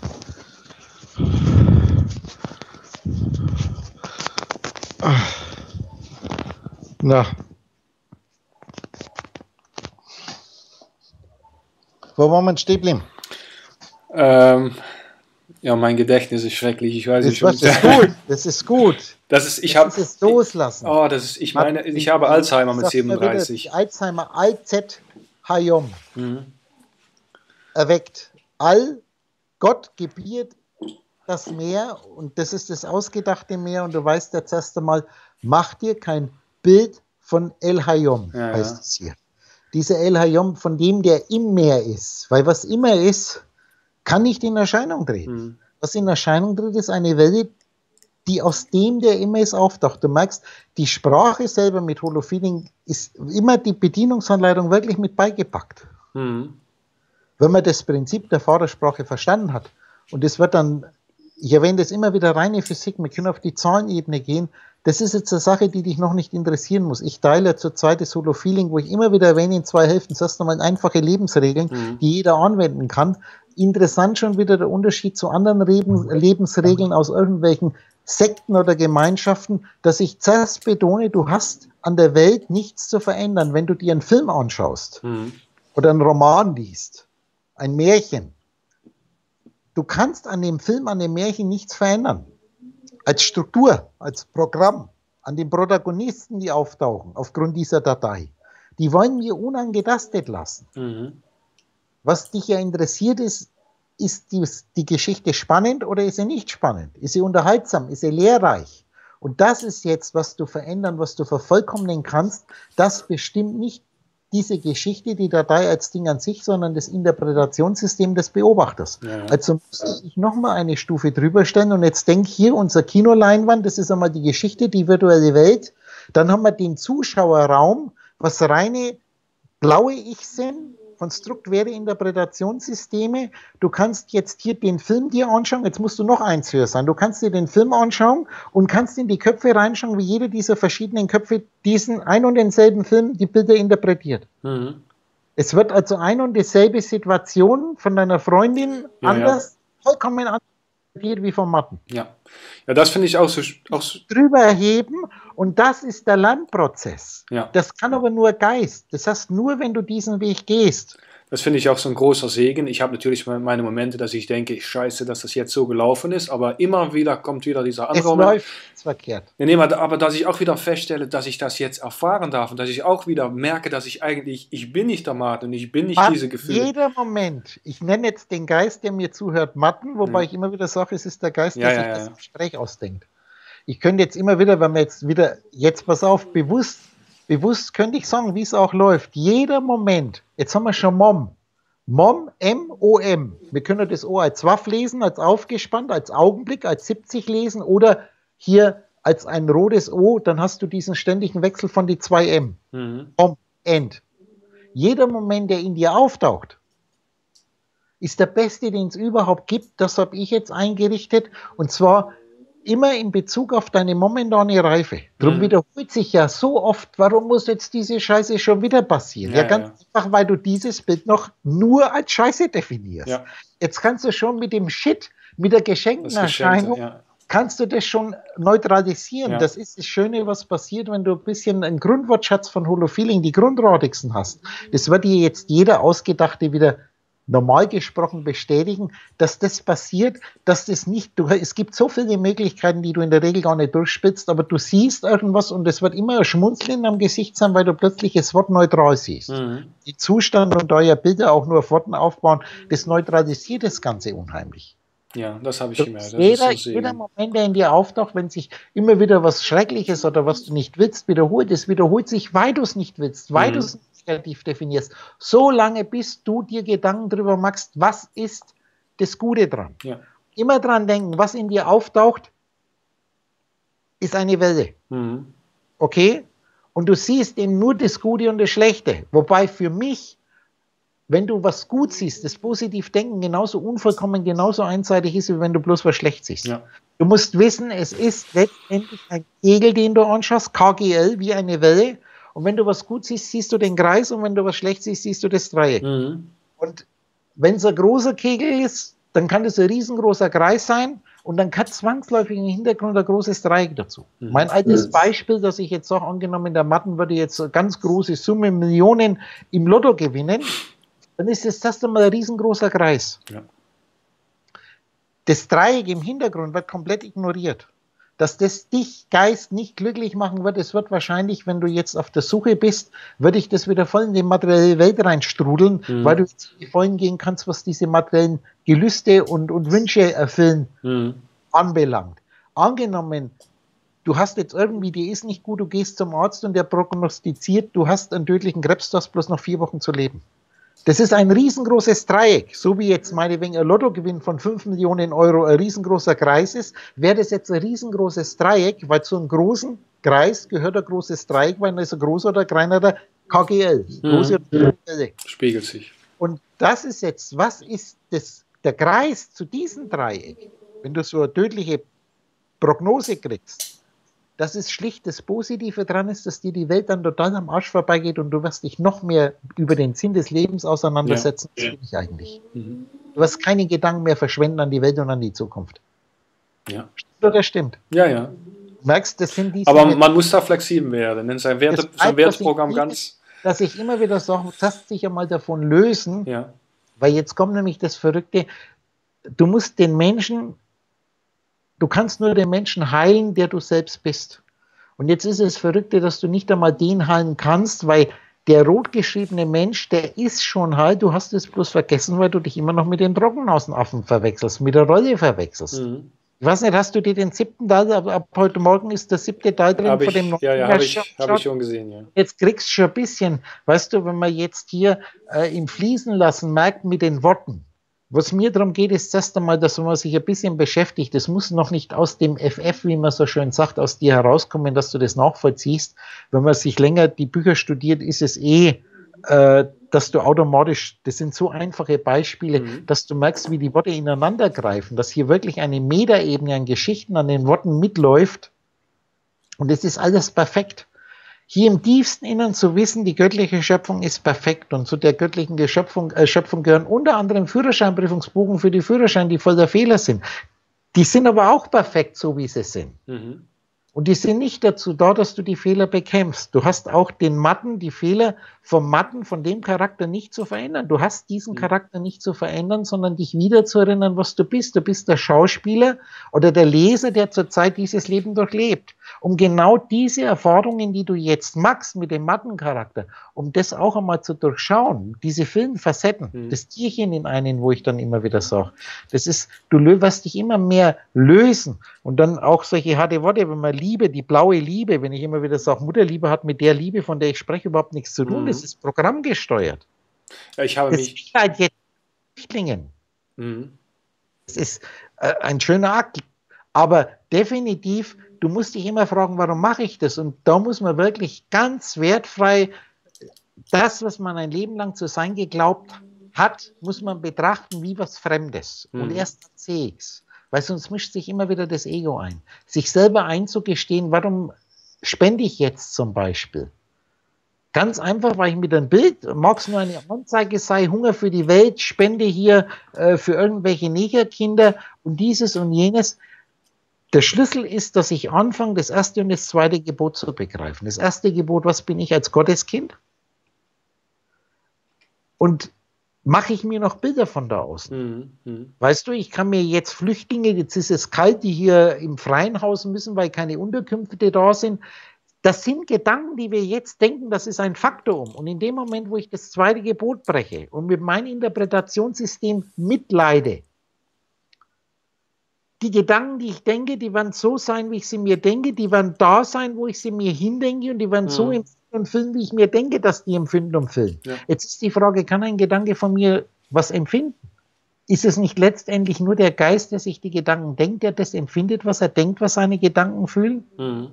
Na. Wo waren wir stehen geblieben? Ähm, ja, mein Gedächtnis ist schrecklich. Ich weiß das, nicht schon. Das ist gut. Das ist gut. Das ist, ich das habe ist es loslassen. Oh, das ist, ich meine, ich habe Alzheimer mit siebenunddreißig. Wieder, Alzheimer, Al-Z-Hayom. Mhm. Erweckt. All, Gott gebiert das Meer und das ist das ausgedachte Meer und du weißt jetzt erst einmal, mach dir kein Bild von El-Hayom, ja, heißt ja. es hier. Dieser El-Hayom, von dem der im Meer ist, weil was immer ist, kann nicht in Erscheinung treten. Mhm. Was in Erscheinung tritt, ist eine Welt, die aus dem, der immer ist, auftaucht. Du merkst, die Sprache selber mit Holofeeling ist immer die Bedienungsanleitung wirklich mit beigepackt. Mhm. Wenn man das Prinzip der Vatersprache verstanden hat, und es wird dann, ich erwähne das immer wieder, reine Physik, wir können auf die Zahlenebene gehen, das ist jetzt eine Sache, die dich noch nicht interessieren muss. Ich teile zurzeit das Holofeeling, wo ich immer wieder erwähne, in zwei Hälften, das heißt nochmal einfache Lebensregeln, mhm. die jeder anwenden kann. Interessant schon wieder der Unterschied zu anderen Leben, Lebensregeln aus irgendwelchen Sekten oder Gemeinschaften, dass ich zuerst betone, du hast an der Welt nichts zu verändern, wenn du dir einen Film anschaust mhm. oder einen Roman liest, ein Märchen. Du kannst an dem Film, an dem Märchen nichts verändern. Als Struktur, als Programm, an den Protagonisten, die auftauchen, aufgrund dieser Datei. Die wollen wir unangetastet lassen. Mhm. Was dich ja interessiert ist, ist die, die Geschichte spannend oder ist sie nicht spannend? Ist sie unterhaltsam? Ist sie lehrreich? Und das ist jetzt, was du verändern, was du vervollkommnen kannst. Das bestimmt nicht diese Geschichte, die Datei als Ding an sich, sondern das Interpretationssystem des Beobachters. Ja. Also muss ich nochmal eine Stufe drüber stellen und jetzt denk hier, unser Kinoleinwand, das ist einmal die Geschichte, die virtuelle Welt. Dann haben wir den Zuschauerraum, was reine blaue Ich sind, konstruktuelle Interpretationssysteme. Du kannst jetzt hier den Film dir anschauen, jetzt musst du noch eins höher sein, du kannst dir den Film anschauen und kannst in die Köpfe reinschauen, wie jeder dieser verschiedenen Köpfe diesen ein und denselben Film, die Bilder interpretiert. Mhm. Es wird also ein und dieselbe Situation von deiner Freundin ja, anders, ja. vollkommen anders interpretiert wie vom Matten. Ja, ja, das finde ich auch so, auch so. Drüber heben und das ist der Lernprozess. Ja. Das kann aber nur Geist. Das heißt, nur wenn du diesen Weg gehst. Das finde ich auch so ein großer Segen. Ich habe natürlich meine Momente, dass ich denke, scheiße, dass das jetzt so gelaufen ist, aber immer wieder kommt wieder dieser andere es Moment. Es läuft verkehrt. Ja, nee, aber dass ich auch wieder feststelle, dass ich das jetzt erfahren darf und dass ich auch wieder merke, dass ich eigentlich, ich bin nicht der Martin und ich bin nicht Ab diese Gefühle. Jeder Moment, ich nenne jetzt den Geist, der mir zuhört, Matten, wobei ja. ich immer wieder sage, es ist der Geist, der ja, sich ja, das ja. Gespräch ausdenkt. Ich könnte jetzt immer wieder, wenn wir jetzt wieder, jetzt pass auf, bewusst, bewusst könnte ich sagen, wie es auch läuft. Jeder Moment, jetzt haben wir schon Mom. Mom, M, O, M. Wir können das O als Waff lesen, als aufgespannt, als Augenblick, als siebzig lesen oder hier als ein rotes O, dann hast du diesen ständigen Wechsel von die zwei M. Mhm. Mom, End. Jeder Moment, der in dir auftaucht, ist der beste, den es überhaupt gibt. Das habe ich jetzt eingerichtet. Und zwar immer in Bezug auf deine momentane Reife. Darum mhm. wiederholt sich ja so oft, warum muss jetzt diese Scheiße schon wieder passieren? Ja, ja ganz ja. einfach, weil du dieses Bild noch nur als Scheiße definierst. Ja. Jetzt kannst du schon mit dem Shit, mit der geschenkten Erscheinung, ja. kannst du das schon neutralisieren. Ja. Das ist das Schöne, was passiert, wenn du ein bisschen einen Grundwortschatz von Holofeeling, die Grundradigsten hast. Das wird dir jetzt jeder Ausgedachte wieder normal gesprochen bestätigen, dass das passiert, dass das nicht, du, es gibt so viele Möglichkeiten, die du in der Regel gar nicht durchspitzt, aber du siehst irgendwas und es wird immer ein Schmunzeln am Gesicht sein, weil du plötzlich das Wort neutral siehst. Mhm. Die Zustand und euer Bilder auch nur auf Worten aufbauen, das neutralisiert das Ganze unheimlich. Ja, das habe ich gemerkt. Jeder, jeder Moment, der in dir auftaucht, wenn sich immer wieder was Schreckliches oder was du nicht willst, wiederholt, es wiederholt sich, weil du es nicht willst, weil mhm. du es nicht negativ definierst. So lange, bis du dir Gedanken darüber machst, was ist das Gute dran. Ja. Immer dran denken, was in dir auftaucht, ist eine Welle. Mhm. Okay? Und du siehst eben nur das Gute und das Schlechte. Wobei für mich, wenn du was gut siehst, das Positivdenken genauso unvollkommen, genauso einseitig ist, wie wenn du bloß was schlecht siehst. Ja. Du musst wissen, es ist letztendlich ein Kegel, den du anschaust, K G L, wie eine Welle. Und wenn du was gut siehst, siehst du den Kreis und wenn du was schlecht siehst, siehst du das Dreieck. Mhm. Und wenn es ein großer Kegel ist, dann kann das ein riesengroßer Kreis sein und dann kann zwangsläufig im Hintergrund ein großes Dreieck dazu. Mhm. Mein altes Beispiel, das ich jetzt auch angenommen in der Matten würde jetzt eine ganz große Summe, Millionen im Lotto gewinnen, dann ist das erst einmal ein riesengroßer Kreis. Ja. Das Dreieck im Hintergrund wird komplett ignoriert. Dass das dich Geist nicht glücklich machen wird, es wird wahrscheinlich, wenn du jetzt auf der Suche bist, würde ich das wieder voll in die materielle Welt reinstrudeln, mhm. weil du jetzt in die Vollen gehen kannst, was diese materiellen Gelüste und, und Wünsche erfüllen mhm. anbelangt. Angenommen, du hast jetzt irgendwie, die ist nicht gut, du gehst zum Arzt und der prognostiziert, du hast einen tödlichen Krebs, du hast bloß noch vier Wochen zu leben. Das ist ein riesengroßes Dreieck, so wie jetzt meinetwegen ein Lottogewinn von fünf Millionen Euro ein riesengroßer Kreis ist, wäre das jetzt ein riesengroßes Dreieck, weil zu einem großen Kreis gehört ein großes Dreieck, weil da ist ein großer oder kleiner der K G L. Große mhm. Spiegelt sich. Und das ist jetzt, was ist das, der Kreis zu diesem Dreieck, wenn du so eine tödliche Prognose kriegst? Das ist schlicht das Positive dran ist, dass dir die Welt dann total am Arsch vorbeigeht und du wirst dich noch mehr über den Sinn des Lebens auseinandersetzen. Ja. Das will ich eigentlich. Mhm. Du wirst keine Gedanken mehr verschwenden an die Welt und an die Zukunft. Ja. Stimmt oder stimmt? Ja, ja. Du merkst, das sind diese Aber man muss da flexibel werden. Denn sein, Werte, sein Werteprogramm dass ganz... Dass ich immer wieder sage, lass dich einmal davon lösen, ja. weil jetzt kommt nämlich das Verrückte, du musst den Menschen... Du kannst nur den Menschen heilen, der du selbst bist. Und jetzt ist es Verrückte, dass du nicht einmal den heilen kannst, weil der rotgeschriebene Mensch, der ist schon heil, du hast es bloß vergessen, weil du dich immer noch mit den Trockenhausenaffen verwechselst, mit der Rolle verwechselst. Mhm. Ich weiß nicht, hast du dir den siebten Teil, ab, ab heute Morgen ist der siebte Teil drin hab von dem ich, Ja, ja, habe ich, hab ich schon gesehen, ja. Jetzt kriegst du schon ein bisschen, weißt du, wenn man jetzt hier äh, im Fließen lassen merkt mit den Worten. Was mir darum geht, ist erst einmal, dass man sich ein bisschen beschäftigt. Das muss noch nicht aus dem F F, wie man so schön sagt, aus dir herauskommen, dass du das nachvollziehst. Wenn man sich länger die Bücher studiert, ist es eh, äh, dass du automatisch, das sind so einfache Beispiele, mhm. dass du merkst, wie die Worte ineinander greifen, dass hier wirklich eine Metaebene an Geschichten, an den Worten mitläuft. Und es ist alles perfekt. Hier im tiefsten Innern zu wissen, die göttliche Schöpfung ist perfekt und zu der göttlichen Schöpfung, äh, Schöpfung gehören unter anderem Führerscheinprüfungsbogen für die Führerscheine, die voller Fehler sind. Die sind aber auch perfekt, so wie sie sind. Mhm. Und die sind nicht dazu da, dass du die Fehler bekämpfst. Du hast auch den Matten, die Fehler vom Matten, von dem Charakter nicht zu verändern. Du hast diesen mhm. Charakter nicht zu verändern, sondern dich wieder zu erinnern, was du bist. Du bist der Schauspieler oder der Leser, der zurzeit dieses Leben durchlebt. Um genau diese Erfahrungen, die du jetzt machst mit dem Mattencharakter, um das auch einmal zu durchschauen, diese vielen Facetten, mhm. das Tierchen in einen, wo ich dann immer wieder sage, das ist, du wirst dich immer mehr lösen und dann auch solche harte Worte, wenn man Liebe, die blaue Liebe, wenn ich immer wieder sage, Mutterliebe hat mit der Liebe, von der ich spreche, überhaupt nichts zu tun, mhm. das ist programmgesteuert. Ja, ich habe das mich... will halt jetzt Flüchtlingen. Mhm. Es ist äh, ein schöner Akt, aber definitiv, du musst dich immer fragen, warum mache ich das? Und da muss man wirklich ganz wertfrei das, was man ein Leben lang zu sein geglaubt hat, muss man betrachten wie was Fremdes. Mhm. Und erst dann sehe ich es. Weil sonst mischt sich immer wieder das Ego ein. Sich selber einzugestehen, warum spende ich jetzt zum Beispiel? Ganz einfach, weil ich mit einem Bild, mag es nur eine Anzeige sein, Hunger für die Welt, Spende hier äh, für irgendwelche Negerkinder und dieses und jenes. Der Schlüssel ist, dass ich anfange, das erste und das zweite Gebot zu begreifen. Das erste Gebot, was bin ich als Gotteskind? Und mache ich mir noch Bilder von da außen? Mhm. Mhm. Weißt du, ich kann mir jetzt Flüchtlinge, jetzt ist es kalt, die hier im Freien hausen müssen, weil keine Unterkünfte da sind. Das sind Gedanken, die wir jetzt denken, das ist ein Faktum. Und in dem Moment, wo ich das zweite Gebot breche und mit meinem Interpretationssystem mitleide, die Gedanken, die ich denke, die werden so sein, wie ich sie mir denke, die werden da sein, wo ich sie mir hindenke und die werden mhm. so empfinden und fühlen, wie ich mir denke, dass die empfinden und fühlen. Ja. Jetzt ist die Frage, kann ein Gedanke von mir was empfinden? Ist es nicht letztendlich nur der Geist, der sich die Gedanken denkt, der das empfindet, was er denkt, was seine Gedanken fühlen? Mhm.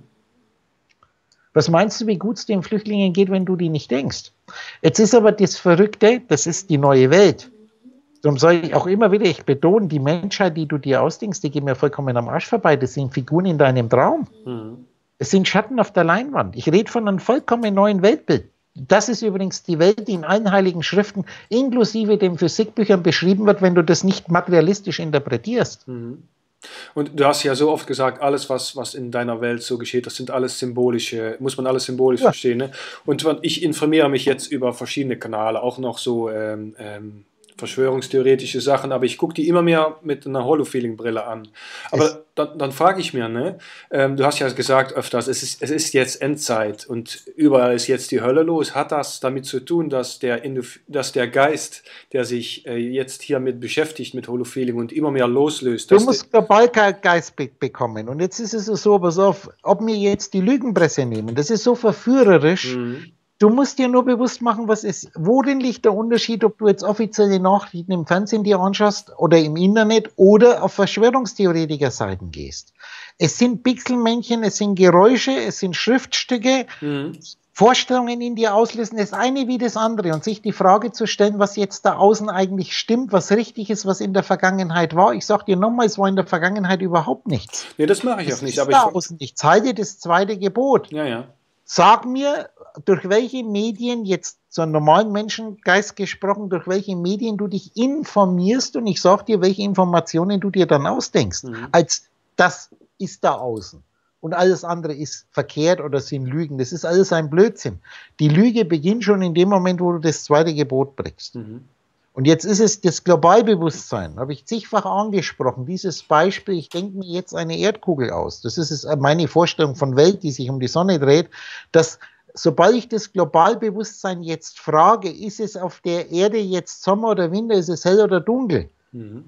Was meinst du, wie gut es den Flüchtlingen geht, wenn du die nicht denkst? Jetzt ist aber das Verrückte, das ist die neue Welt. Darum soll ich auch immer wieder, ich betone, die Menschheit, die du dir ausdenkst, die geht mir vollkommen am Arsch vorbei. Das sind Figuren in deinem Traum. Mhm. Es sind Schatten auf der Leinwand. Ich rede von einem vollkommen neuen Weltbild. Das ist übrigens die Welt, die in allen heiligen Schriften, inklusive den Physikbüchern beschrieben wird, wenn du das nicht materialistisch interpretierst. Mhm. Und du hast ja so oft gesagt, alles, was, was in deiner Welt so geschieht, das sind alles symbolische, muss man alles symbolisch ja. verstehen. Ne? Und ich informiere mich jetzt über verschiedene Kanäle, auch noch so ähm, ähm, verschwörungstheoretische Sachen, aber ich gucke die immer mehr mit einer Holo-Feeling-Brille an. Aber dann, dann frage ich mir, ne, ähm, du hast ja gesagt öfters, es ist, es ist jetzt Endzeit und überall ist jetzt die Hölle los. Hat das damit zu tun, dass der, dass der Geist, der sich äh, jetzt hiermit beschäftigt, mit Holo-Feeling und immer mehr loslöst? Du musst Globalgeist be bekommen. Und jetzt ist es so, pass auf, ob wir jetzt die Lügenpresse nehmen, das ist so verführerisch. Mhm. Du musst dir nur bewusst machen, was ist, worin liegt der Unterschied, ob du jetzt offizielle Nachrichten im Fernsehen dir anschaust oder im Internet oder auf Verschwörungstheoretiker-Seiten gehst. Es sind Pixelmännchen, es sind Geräusche, es sind Schriftstücke, mhm. Vorstellungen in dir auslösen, das eine wie das andere und sich die Frage zu stellen, was jetzt da außen eigentlich stimmt, was richtig ist, was in der Vergangenheit war. Ich sag dir nochmal, es war in der Vergangenheit überhaupt nichts. Nee, das mache ich auch nicht. Aber da außen nichts. Halte das zweite Gebot. Ja, ja. Sag mir, durch welche Medien, jetzt zu einem normalen Menschengeist gesprochen, durch welche Medien du dich informierst und ich sag dir, welche Informationen du dir dann ausdenkst, mhm. als das ist da außen. Und alles andere ist verkehrt oder sind Lügen. Das ist alles ein Blödsinn. Die Lüge beginnt schon in dem Moment, wo du das zweite Gebot brichst. Mhm. Und jetzt ist es das Globalbewusstsein, habe ich zigfach angesprochen, dieses Beispiel, ich denke mir jetzt eine Erdkugel aus. Das ist meine Vorstellung von Welt, die sich um die Sonne dreht, dass sobald ich das Globalbewusstsein jetzt frage, ist es auf der Erde jetzt Sommer oder Winter, ist es hell oder dunkel? Mhm.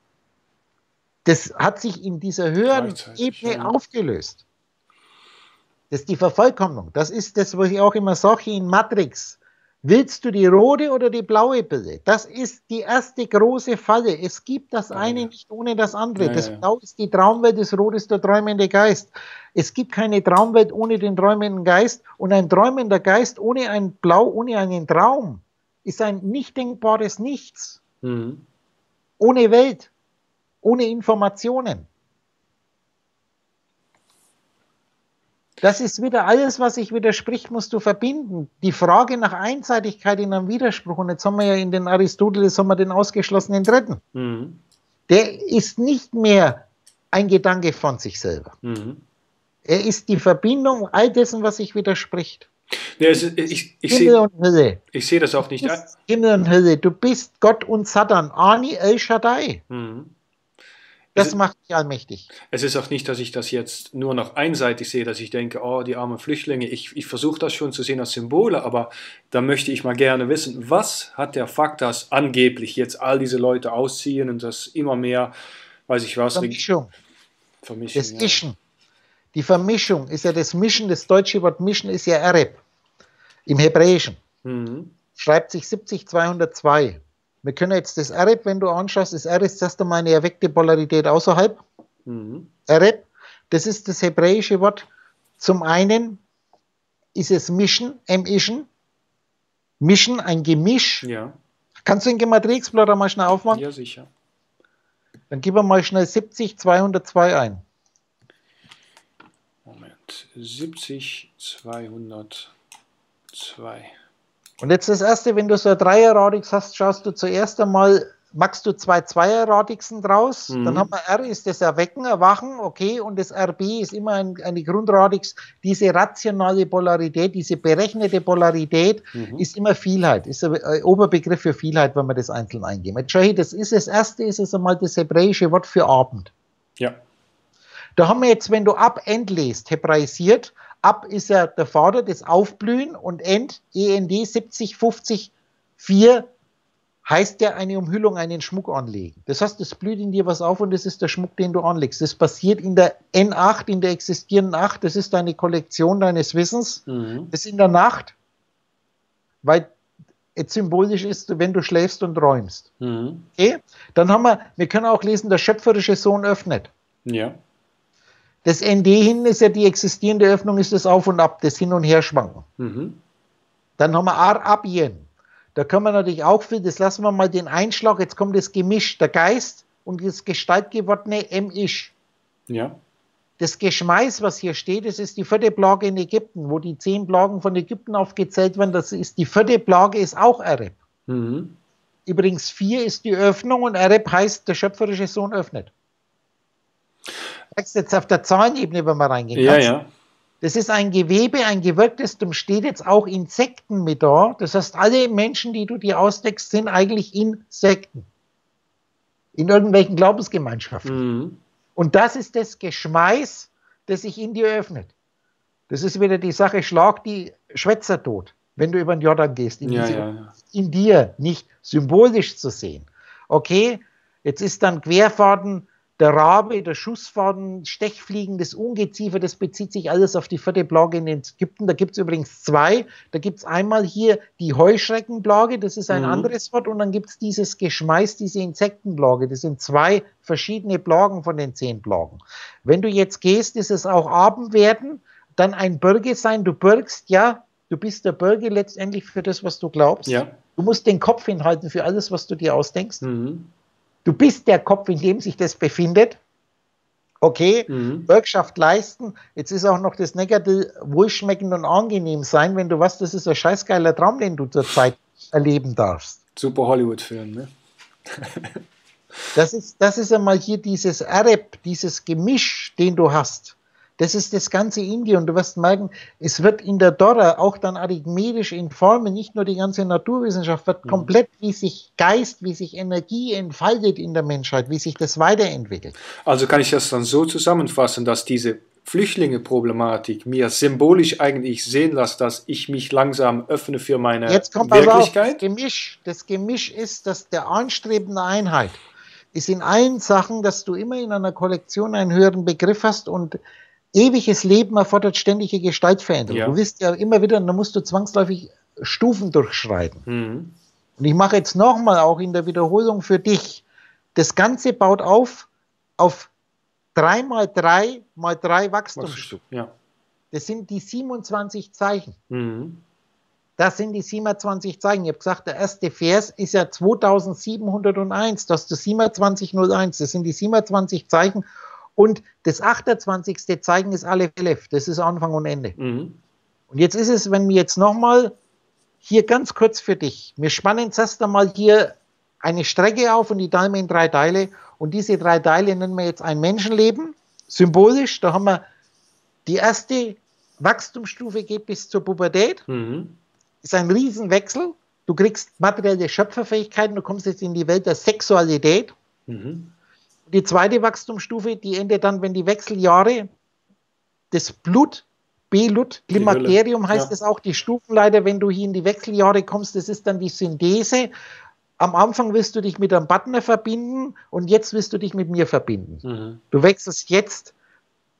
Das hat sich in dieser höheren Ebene ja. aufgelöst. Das ist die Vervollkommnung. Das ist das, was ich auch immer sage in Matrix. Willst du die rote oder die blaue Pille? Das ist die erste große Falle. Es gibt das ja, eine ja. nicht ohne das andere. Ja, das ja. Blau ist die Traumwelt, das Rot ist der träumende Geist. Es gibt keine Traumwelt ohne den träumenden Geist und ein träumender Geist ohne ein Blau, ohne einen Traum ist ein nicht denkbares Nichts. Mhm. Ohne Welt, ohne Informationen. Das ist wieder alles, was sich widerspricht, musst du verbinden. Die Frage nach Einseitigkeit in einem Widerspruch, und jetzt haben wir ja in den Aristoteles haben wir den ausgeschlossenen Dritten. Mhm. Der ist nicht mehr ein Gedanke von sich selber. Mhm. Er ist die Verbindung all dessen, was sich widerspricht. Ja, es ist, ich ich sehe seh das auch nicht. Himmel und Hölle, du bist Gott und Satan, Ani El Shaddai. Mhm. Das es, macht dich allmächtig. Es ist auch nicht, dass ich das jetzt nur noch einseitig sehe, dass ich denke, oh, die armen Flüchtlinge, ich, ich versuche das schon zu sehen als Symbole, aber da möchte ich mal gerne wissen, was hat der Fakt, dass angeblich jetzt all diese Leute ausziehen und das immer mehr, weiß ich was... Vermischung. Vermischung das ja. Ischen. Die Vermischung ist ja das Mischen, das deutsche Wort Mischen ist ja Ereb im Hebräischen. Mhm. Schreibt sich siebzig zweihundertzwei. wir können jetzt das R E P, wenn du anschaust, das R ist erst einmal eine erweckte Polarität außerhalb. Mhm. R E P, das ist das hebräische Wort. Zum einen ist es Mischen, M-Ischen. Mischen, ein Gemisch. Ja. Kannst du den Gematria Explorer mal schnell aufmachen? Ja, sicher. Dann gib mal schnell siebzig zweihundertzwei ein. Moment, siebzig zweihundertzwei. Und jetzt das erste, wenn du so ein Dreier-Radix hast, schaust du zuerst einmal, machst du zwei Zweier-Radixen draus, mhm. dann haben wir R, ist das Erwecken, Erwachen, okay, und das R B ist immer ein, eine Grundradix, diese rationale Polarität, diese berechnete Polarität mhm. ist immer Vielheit, ist ein Oberbegriff für Vielheit, wenn wir das einzeln eingeben. Jetzt schau hier, das ist das erste, ist es einmal das hebräische Wort für Abend. Ja. Da haben wir jetzt, wenn du ab, end lest, hebraisiert, ab ist ja der Vater, das Aufblühen, und end, E N D siebzig fünfzig vier, heißt ja eine Umhüllung, einen Schmuck anlegen. Das heißt, es blüht in dir was auf und das ist der Schmuck, den du anlegst. Das passiert in der N acht, in der existierenden acht, das ist deine Kollektion deines Wissens. Mhm. Das ist in der Nacht, weil es symbolisch ist, wenn du schläfst und träumst. Mhm. Okay? Dann haben wir, wir können auch lesen, der schöpferische Sohn öffnet. Ja. Das N D hin ist ja die existierende Öffnung, ist das Auf und Ab, das Hin- und Herschwanken. Mhm. Dann haben wir Ar Abien. Da können wir natürlich auch viel, das lassen wir mal den Einschlag, jetzt kommt das Gemisch, der Geist und das gestaltgewordene M-Isch. Ja. Das Geschmeiß, was hier steht, das ist die vierte Plage in Ägypten, wo die zehn Plagen von Ägypten aufgezählt werden, das ist die vierte Plage, ist auch R E P. Mhm. Übrigens vier ist die Öffnung und R E P heißt, der schöpferische Sohn öffnet. Jetzt auf der Zahlenebene, wenn wir reingehen. Ja, ja. Das ist ein Gewebe, ein gewirktes, da steht jetzt auch Insekten mit da. Das heißt, alle Menschen, die du dir ausdeckst, sind eigentlich Insekten. In irgendwelchen Glaubensgemeinschaften. Mhm. Und das ist das Geschmeiß, das sich in dir öffnet. Das ist wieder die Sache, schlag die Schwätzer tot, wenn du über den Jordan gehst. In, ja, diese, ja, ja. in dir, nicht symbolisch zu sehen. Okay, jetzt ist dann Querfaden, der Rabe, der Schussfaden, Stechfliegen, das Ungeziefer, das bezieht sich alles auf die vierte Plage in Ägypten. Da gibt es übrigens zwei. Da gibt es einmal hier die Heuschreckenplage, das ist ein mhm. anderes Wort, und dann gibt es dieses Geschmeiß, diese Insektenplage. Das sind zwei verschiedene Plagen von den zehn Plagen. Wenn du jetzt gehst, ist es auch Abend werden, dann ein Bürge sein. Du bürgst, ja, du bist der Bürger letztendlich für das, was du glaubst. Ja. Du musst den Kopf hinhalten für alles, was du dir ausdenkst. Mhm. Du bist der Kopf, in dem sich das befindet. Okay, mhm. Bürgschaft leisten. Jetzt ist auch noch das Negative wohlschmeckend und angenehm sein, wenn du weißt, das ist ein scheißgeiler Traum, den du zurzeit erleben darfst. Super Hollywood-Film, ne? das, ist, das ist einmal hier dieses R E P, dieses Gemisch, den du hast. Das ist das ganze in dir und du wirst merken, es wird in der Dora auch dann arithmetisch in Formen, nicht nur die ganze Naturwissenschaft, wird mhm. komplett, wie sich Geist, wie sich Energie entfaltet in der Menschheit, wie sich das weiterentwickelt. Also kann ich das dann so zusammenfassen, dass diese Flüchtlinge-Problematik mir symbolisch eigentlich sehen lässt, dass ich mich langsam öffne für meine Jetzt kommt Wirklichkeit? Auf, das Gemisch, das Gemisch ist, dass der anstrebende Einheit ist in allen Sachen, dass du immer in einer Kollektion einen höheren Begriff hast und ewiges Leben erfordert ständige Gestaltveränderung. Ja. Du wirst ja immer wieder, da musst du zwangsläufig Stufen durchschreiten. Mhm. Und ich mache jetzt nochmal auch in der Wiederholung für dich. Das Ganze baut auf auf drei mal drei mal drei Wachstumsstufen. Ja. Das sind die siebenundzwanzig Zeichen. Mhm. Das sind die siebenundzwanzig Zeichen. Ich habe gesagt, der erste Vers ist ja zweitausendsiebenhunderteins. Das ist das siebenundzwanzig null eins. Das sind die siebenundzwanzig Zeichen. Und das achtundzwanzigste Zeichen ist Aleph Aleph, das ist Anfang und Ende. Mhm. Und jetzt ist es, wenn wir jetzt nochmal, hier ganz kurz für dich, wir spannen zuerst einmal hier eine Strecke auf und die teilen wir in drei Teile. Und diese drei Teile nennen wir jetzt ein Menschenleben, symbolisch. Da haben wir die erste Wachstumsstufe, geht bis zur Pubertät. Mhm. Ist ein Riesenwechsel. Du kriegst materielle Schöpferfähigkeiten, du kommst jetzt in die Welt der Sexualität. Mhm. Die zweite Wachstumsstufe, die endet dann, wenn die Wechseljahre, das Blut, Belut, Klimakterium heißt es ja. auch, die Stufenleiter, wenn du hier in die Wechseljahre kommst, das ist dann die Synthese. Am Anfang willst du dich mit einem Partner verbinden und jetzt willst du dich mit mir verbinden. Mhm. Du wechselst jetzt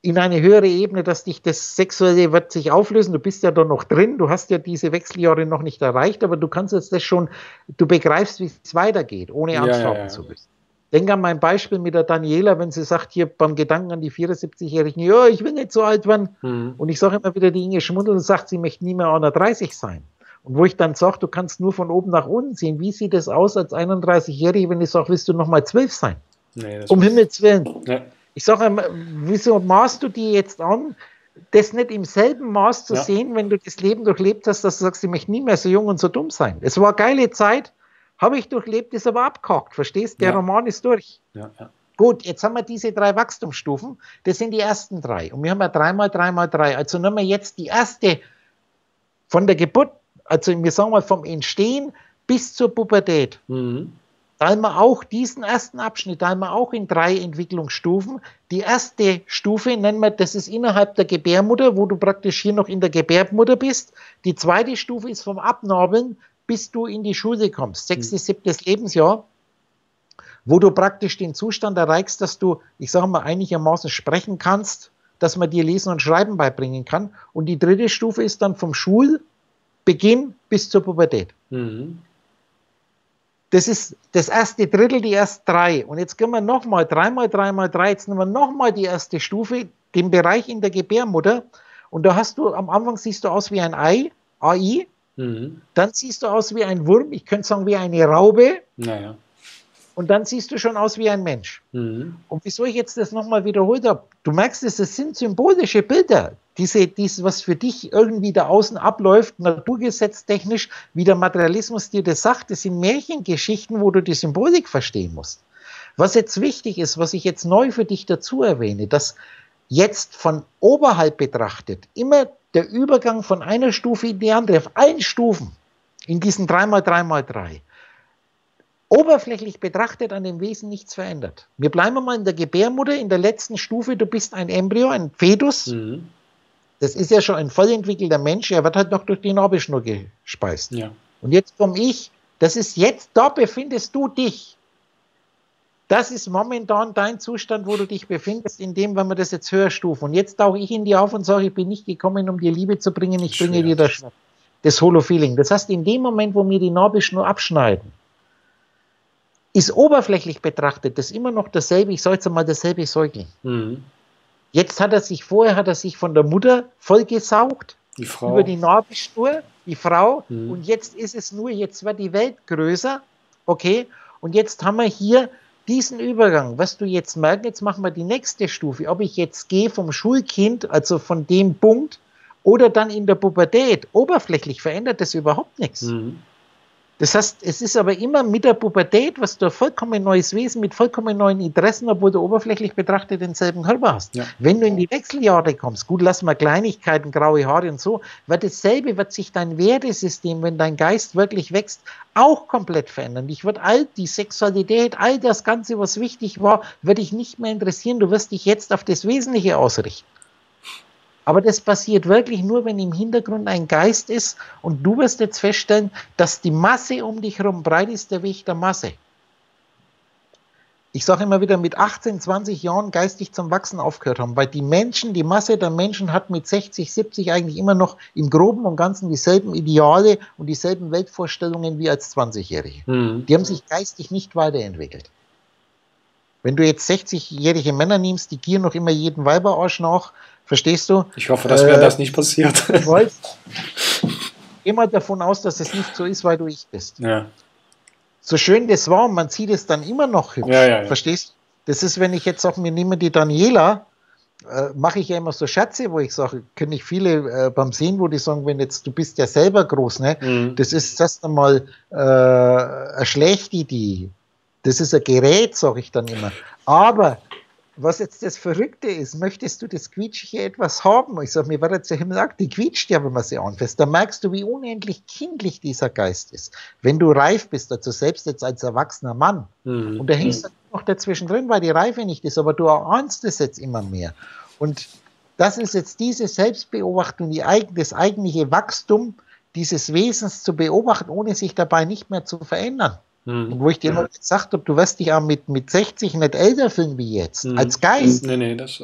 in eine höhere Ebene, dass dich das Sexuelle wird sich auflösen. Du bist ja da noch drin, du hast ja diese Wechseljahre noch nicht erreicht, aber du kannst jetzt das schon, du begreifst, wie es weitergeht, ohne Angst ja, haben ja, ja. zu müssen. Denk an mein Beispiel mit der Daniela, wenn sie sagt, hier beim Gedanken an die vierundsiebzigjährigen, ja, ich will nicht so alt werden. Mhm. Und ich sage immer wieder, die Inge schmunzelt und sagt, sie möchte nie mehr einunddreißig sein. Und wo ich dann sage, du kannst nur von oben nach unten sehen, wie sieht es aus als einunddreißigjährige, wenn ich sage, willst du noch mal zwölf sein? Nee, um Himmels Willen. Ja. Ich sage immer, wieso maßt du die jetzt an, das nicht im selben Maß zu ja. sehen, wenn du das Leben durchlebt hast, dass du sagst, ich möchte nie mehr so jung und so dumm sein. Es war eine geile Zeit, habe ich durchlebt, ist aber abgehakt, verstehst? Der ja. Roman ist durch. Ja, ja. Gut, jetzt haben wir diese drei Wachstumsstufen, das sind die ersten drei. Und wir haben ja drei mal drei mal drei. Also nehmen wir jetzt die erste von der Geburt, also wir sagen mal vom Entstehen bis zur Pubertät. Mhm. Teilen wir auch diesen ersten Abschnitt, teilen wir auch in drei Entwicklungsstufen. Die erste Stufe nennen wir, das ist innerhalb der Gebärmutter, wo du praktisch hier noch in der Gebärmutter bist. Die zweite Stufe ist vom Abnabeln, bis du in die Schule kommst, sechstes, siebtes Lebensjahr, wo du praktisch den Zustand erreichst, dass du, ich sage mal, einigermaßen sprechen kannst, dass man dir Lesen und Schreiben beibringen kann. Und die dritte Stufe ist dann vom Schulbeginn bis zur Pubertät. Mhm. Das ist das erste Drittel, die ersten drei. Und jetzt gehen wir nochmal, drei mal drei mal drei, jetzt nehmen wir nochmal die erste Stufe, den Bereich in der Gebärmutter. Und da hast du, am Anfang siehst du aus wie ein Ei, A I. Mhm. Dann siehst du aus wie ein Wurm, ich könnte sagen wie eine Raube. Naja. Und dann siehst du schon aus wie ein Mensch. Mhm. Und wieso ich jetzt das nochmal wiederholt habe, du merkst es, das sind symbolische Bilder. Diese, dies, was für dich irgendwie da außen abläuft, naturgesetztechnisch, wie der Materialismus dir das sagt, das sind Märchengeschichten, wo du die Symbolik verstehen musst. Was jetzt wichtig ist, was ich jetzt neu für dich dazu erwähne, dass jetzt von oberhalb betrachtet immer der Übergang von einer Stufe in die andere, auf allen Stufen, in diesen drei mal drei mal drei, oberflächlich betrachtet an dem Wesen nichts verändert. Wir bleiben mal in der Gebärmutter, in der letzten Stufe, du bist ein Embryo, ein Fetus. Mhm. Das ist ja schon ein voll entwickelter Mensch, er wird halt noch durch die Nabelschnur gespeist. Ja. Und jetzt komme ich, das ist jetzt, da befindest du dich. Das ist momentan dein Zustand, wo du dich befindest, in dem, wenn wir das jetzt höher stufen. Und jetzt tauche ich in dir auf und sage, ich bin nicht gekommen, um dir Liebe zu bringen, ich bringe dir das, das Holo-Feeling. Das heißt, in dem Moment, wo wir die Nabelschnur abschneiden, ist oberflächlich betrachtet das immer noch dasselbe, ich sage jetzt einmal dasselbe Säugling. Mhm. Jetzt hat er sich, vorher hat er sich von der Mutter vollgesaugt, die Frau. Über die Nabelschnur, die Frau, mhm. und jetzt ist es nur, jetzt wird die Welt größer, okay, und jetzt haben wir hier diesen Übergang, was du jetzt merkst, jetzt machen wir die nächste Stufe, ob ich jetzt gehe vom Schulkind, also von dem Punkt, oder dann in der Pubertät, oberflächlich verändert das überhaupt nichts. Mhm. Das heißt, es ist aber immer mit der Pubertät, was du ein vollkommen neues Wesen mit vollkommen neuen Interessen, obwohl du oberflächlich betrachtet denselben Körper hast. Ja. Wenn du in die Wechseljahre kommst, gut, lass mal Kleinigkeiten, graue Haare und so, wird dasselbe, wird sich dein Wertesystem, wenn dein Geist wirklich wächst, auch komplett verändern. Dich wird all die Sexualität, all das Ganze, was wichtig war, wird dich nicht mehr interessieren. Du wirst dich jetzt auf das Wesentliche ausrichten. Aber das passiert wirklich nur, wenn im Hintergrund ein Geist ist und du wirst jetzt feststellen, dass die Masse um dich herum, breit ist der Weg der Masse. Ich sage immer wieder, mit achtzehn, zwanzig Jahren geistig zum Wachsen aufgehört haben, weil die Menschen, die Masse der Menschen hat mit sechzig, siebzig eigentlich immer noch im Groben und Ganzen dieselben Ideale und dieselben Weltvorstellungen wie als zwanzigjährige. Mhm. Die haben sich geistig nicht weiterentwickelt. Wenn du jetzt sechzigjährige Männer nimmst, die gieren noch immer jeden Weiberarsch nach, verstehst du? Ich hoffe, dass äh, mir das nicht passiert. Ich weiß. Geh mal davon aus, dass es nicht so ist, weil du ich bist. Ja. So schön das war, man sieht es dann immer noch hübsch. Ja, ja, ja. Verstehst du? Das ist, wenn ich jetzt sage, wir nehmen die Daniela, äh, mache ich ja immer so Scherze, wo ich sage, kenne ich viele äh, beim Sehen, wo die sagen, wenn jetzt, du bist ja selber groß, ne? Mhm. Das ist erst einmal äh, eine schlechte Idee. Das ist ein Gerät, sage ich dann immer. Aber was jetzt das Verrückte ist, möchtest du das Quietschige etwas haben? Ich sage, mir war jetzt der Himmel sagt, die quietscht ja, wenn man sie anfasst. Da merkst du, wie unendlich kindlich dieser Geist ist. Wenn du reif bist, also selbst jetzt als erwachsener Mann, mhm. und da hängst du noch dazwischen drin, weil die Reife nicht ist, aber du erahnst es jetzt immer mehr. Und das ist jetzt diese Selbstbeobachtung, die, das eigentliche Wachstum dieses Wesens zu beobachten, ohne sich dabei nicht mehr zu verändern. Mhm. Und wo ich dir immer gesagt habe, du wirst dich auch mit, mit sechzig nicht älter fühlen wie jetzt, mhm. als Geist. Nee, nee, das ist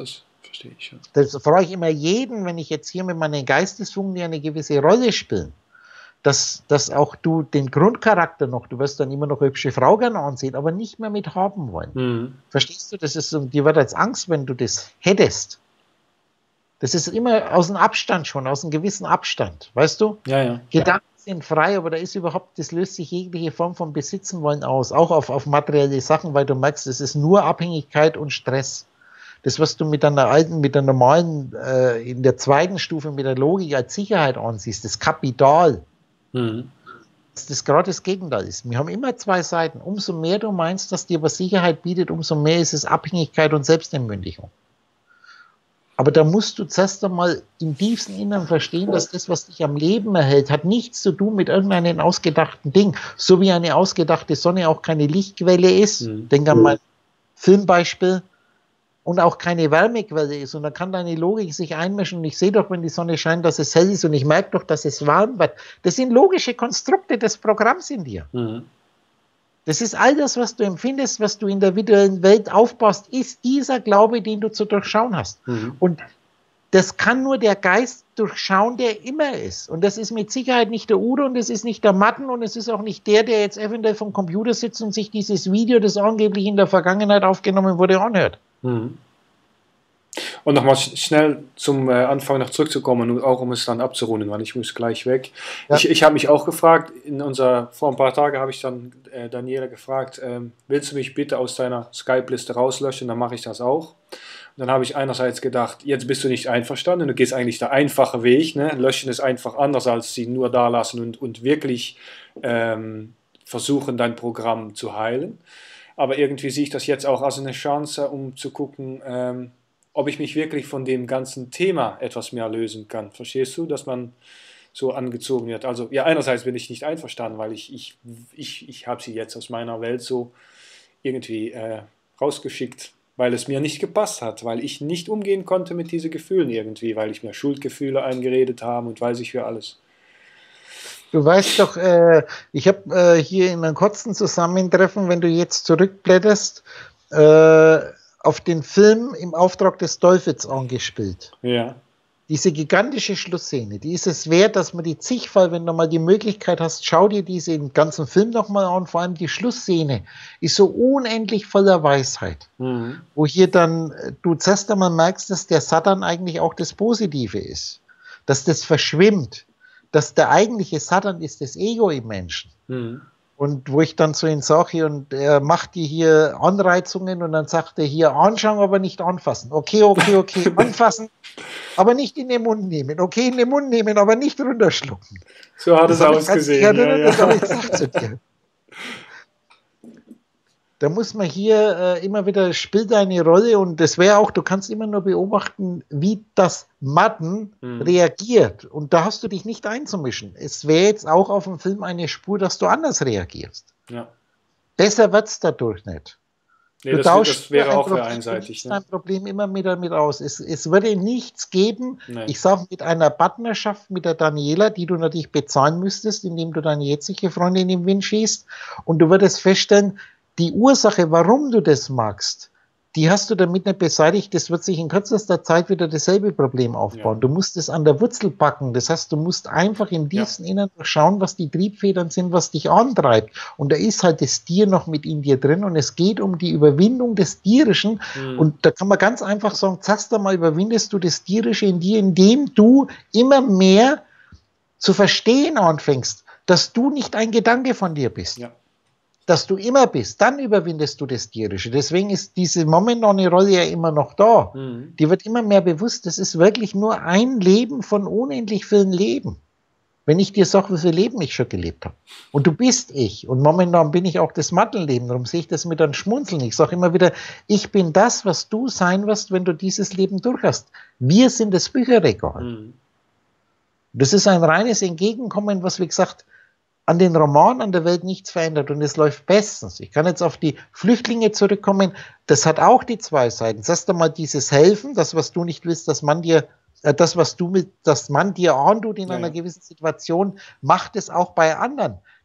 verstehe ich. Ja. Das frage ich immer jeden, wenn ich jetzt hier mit meinen Geistesfunktionen eine gewisse Rolle spiele, dass, dass auch du den Grundcharakter noch, du wirst dann immer noch eine hübsche Frau gerne ansehen, aber nicht mehr mit haben wollen. Mhm. Verstehst du? Das ist, dir wird als Angst, wenn du das hättest. Das ist immer aus dem Abstand schon, aus einem gewissen Abstand, weißt du? Ja, ja. Gedanken sind frei, aber da ist überhaupt, das löst sich jegliche Form von Besitzen wollen aus, auch auf, auf materielle Sachen, weil du merkst, es ist nur Abhängigkeit und Stress. Das, was du mit einer alten, mit der normalen, äh, in der zweiten Stufe mit der Logik als Sicherheit ansiehst, das Kapital, mhm. dass das gerade das Gegenteil ist. Wir haben immer zwei Seiten. Umso mehr du meinst, dass dir was Sicherheit bietet, umso mehr ist es Abhängigkeit und Selbstentmündigung. Aber da musst du zuerst einmal im tiefsten Innern verstehen, dass das, was dich am Leben erhält, hat nichts zu tun mit irgendeinem ausgedachten Ding. So wie eine ausgedachte Sonne auch keine Lichtquelle ist, mhm. denk an mein Filmbeispiel, und auch keine Wärmequelle ist. Und dann kann deine Logik sich einmischen. Und ich sehe doch, wenn die Sonne scheint, dass es hell ist. Und ich merke doch, dass es warm wird. Das sind logische Konstrukte des Programms in dir. Mhm. Das ist all das, was du empfindest, was du in der virtuellen Welt aufbaust, ist dieser Glaube, den du zu durchschauen hast. Mhm. Und das kann nur der Geist durchschauen, der immer ist. Und das ist mit Sicherheit nicht der Udo und das ist nicht der Matten und es ist auch nicht der, der jetzt eventuell vom Computer sitzt und sich dieses Video, das angeblich in der Vergangenheit aufgenommen wurde, anhört. Mhm. Und nochmal schnell zum äh, Anfang noch zurückzukommen, auch um es dann abzurunden, weil ich muss gleich weg. Ja. Ich, ich habe mich auch gefragt, in unser, vor ein paar Tagen habe ich dann äh, Daniela gefragt, ähm, willst du mich bitte aus deiner Skype-Liste rauslöschen, dann mache ich das auch. Und dann habe ich einerseits gedacht, jetzt bist du nicht einverstanden, du gehst eigentlich der einfache Weg, ne? Löschen ist einfach anders, als sie nur da lassen und, und wirklich ähm, versuchen, dein Programm zu heilen. Aber irgendwie sehe ich das jetzt auch als eine Chance, um zu gucken, ähm, ob ich mich wirklich von dem ganzen Thema etwas mehr lösen kann. Verstehst du, dass man so angezogen wird? Also ja, einerseits bin ich nicht einverstanden, weil ich, ich, ich, ich habe sie jetzt aus meiner Welt so irgendwie äh, rausgeschickt, weil es mir nicht gepasst hat, weil ich nicht umgehen konnte mit diesen Gefühlen irgendwie, weil ich mir Schuldgefühle eingeredet habe und weiß ich für alles. Du weißt doch, äh, ich habe äh, hier in einem kurzen Zusammentreffen, wenn du jetzt zurückblätterst, äh, auf den Film Im Auftrag des Teufels angespielt. Ja. Diese gigantische Schlussszene, die ist es wert, dass man die zigfach, wenn du mal die Möglichkeit hast, schau dir diesen ganzen Film nochmal an, vor allem die Schlussszene ist so unendlich voller Weisheit, mhm. wo hier dann, du zuerst einmal merkst, dass der Satan eigentlich auch das Positive ist, dass das verschwimmt, dass der eigentliche Satan ist das Ego im Menschen. Mhm. Und wo ich dann zu ihm sage, und er macht die hier Anreizungen und dann sagt er hier anschauen, aber nicht anfassen. Okay, okay, okay, anfassen, aber nicht in den Mund nehmen. Okay, in den Mund nehmen, aber nicht runterschlucken. So hat es ausgesehen. Ja, ja, das habe ich gesagt zu dir. Da muss man hier äh, immer wieder, spielt eine Rolle und das wäre auch, du kannst immer nur beobachten, wie das Matten hm. reagiert und da hast du dich nicht einzumischen. Es wäre jetzt auch auf dem Film eine Spur, dass du anders reagierst. Ja. Besser wird es dadurch nicht. Nee, das, das wäre auch für einseitig. Ne? Ein Problem immer mit damit aus. Es, es würde nichts geben, nee. Ich sage mit einer Partnerschaft mit der Daniela, die du natürlich bezahlen müsstest, indem du deine jetzige Freundin im Wind schießt und du würdest feststellen, die Ursache, warum du das magst, die hast du damit nicht beseitigt, das wird sich in kürzester Zeit wieder dasselbe Problem aufbauen. Ja. Du musst es an der Wurzel packen, das heißt, du musst einfach im tiefsten ja. Innern schauen, was die Triebfedern sind, was dich antreibt. Und da ist halt das Tier noch mit in dir drin und es geht um die Überwindung des Tierischen. Mhm. Und da kann man ganz einfach sagen, zuerst einmal überwindest du das Tierische in dir, indem du immer mehr zu verstehen anfängst, dass du nicht ein Gedanke von dir bist. Ja. Dass du immer bist, dann überwindest du das Tierische. Deswegen ist diese momentane Rolle ja immer noch da. Mhm. Die wird immer mehr bewusst, das ist wirklich nur ein Leben von unendlich vielen Leben. Wenn ich dir sage, wie viel Leben ich schon gelebt habe. Und du bist ich. Und momentan bin ich auch das Mattenleben. Darum sehe ich das mit einem Schmunzeln. Ich sage immer wieder, ich bin das, was du sein wirst, wenn du dieses Leben durch hast. Wir sind das Bücherregal. Mhm. Das ist ein reines Entgegenkommen, was, wie gesagt, an den Roman, an der Welt nichts verändert und es läuft bestens. Ich kann jetzt auf die Flüchtlinge zurückkommen. Das hat auch die zwei Seiten. Erst einmal dieses Helfen, das, was du nicht willst, dass man dir, äh, das, was du mit, dass man dir antut in ja, einer gewissen Situation, macht es auch bei anderen.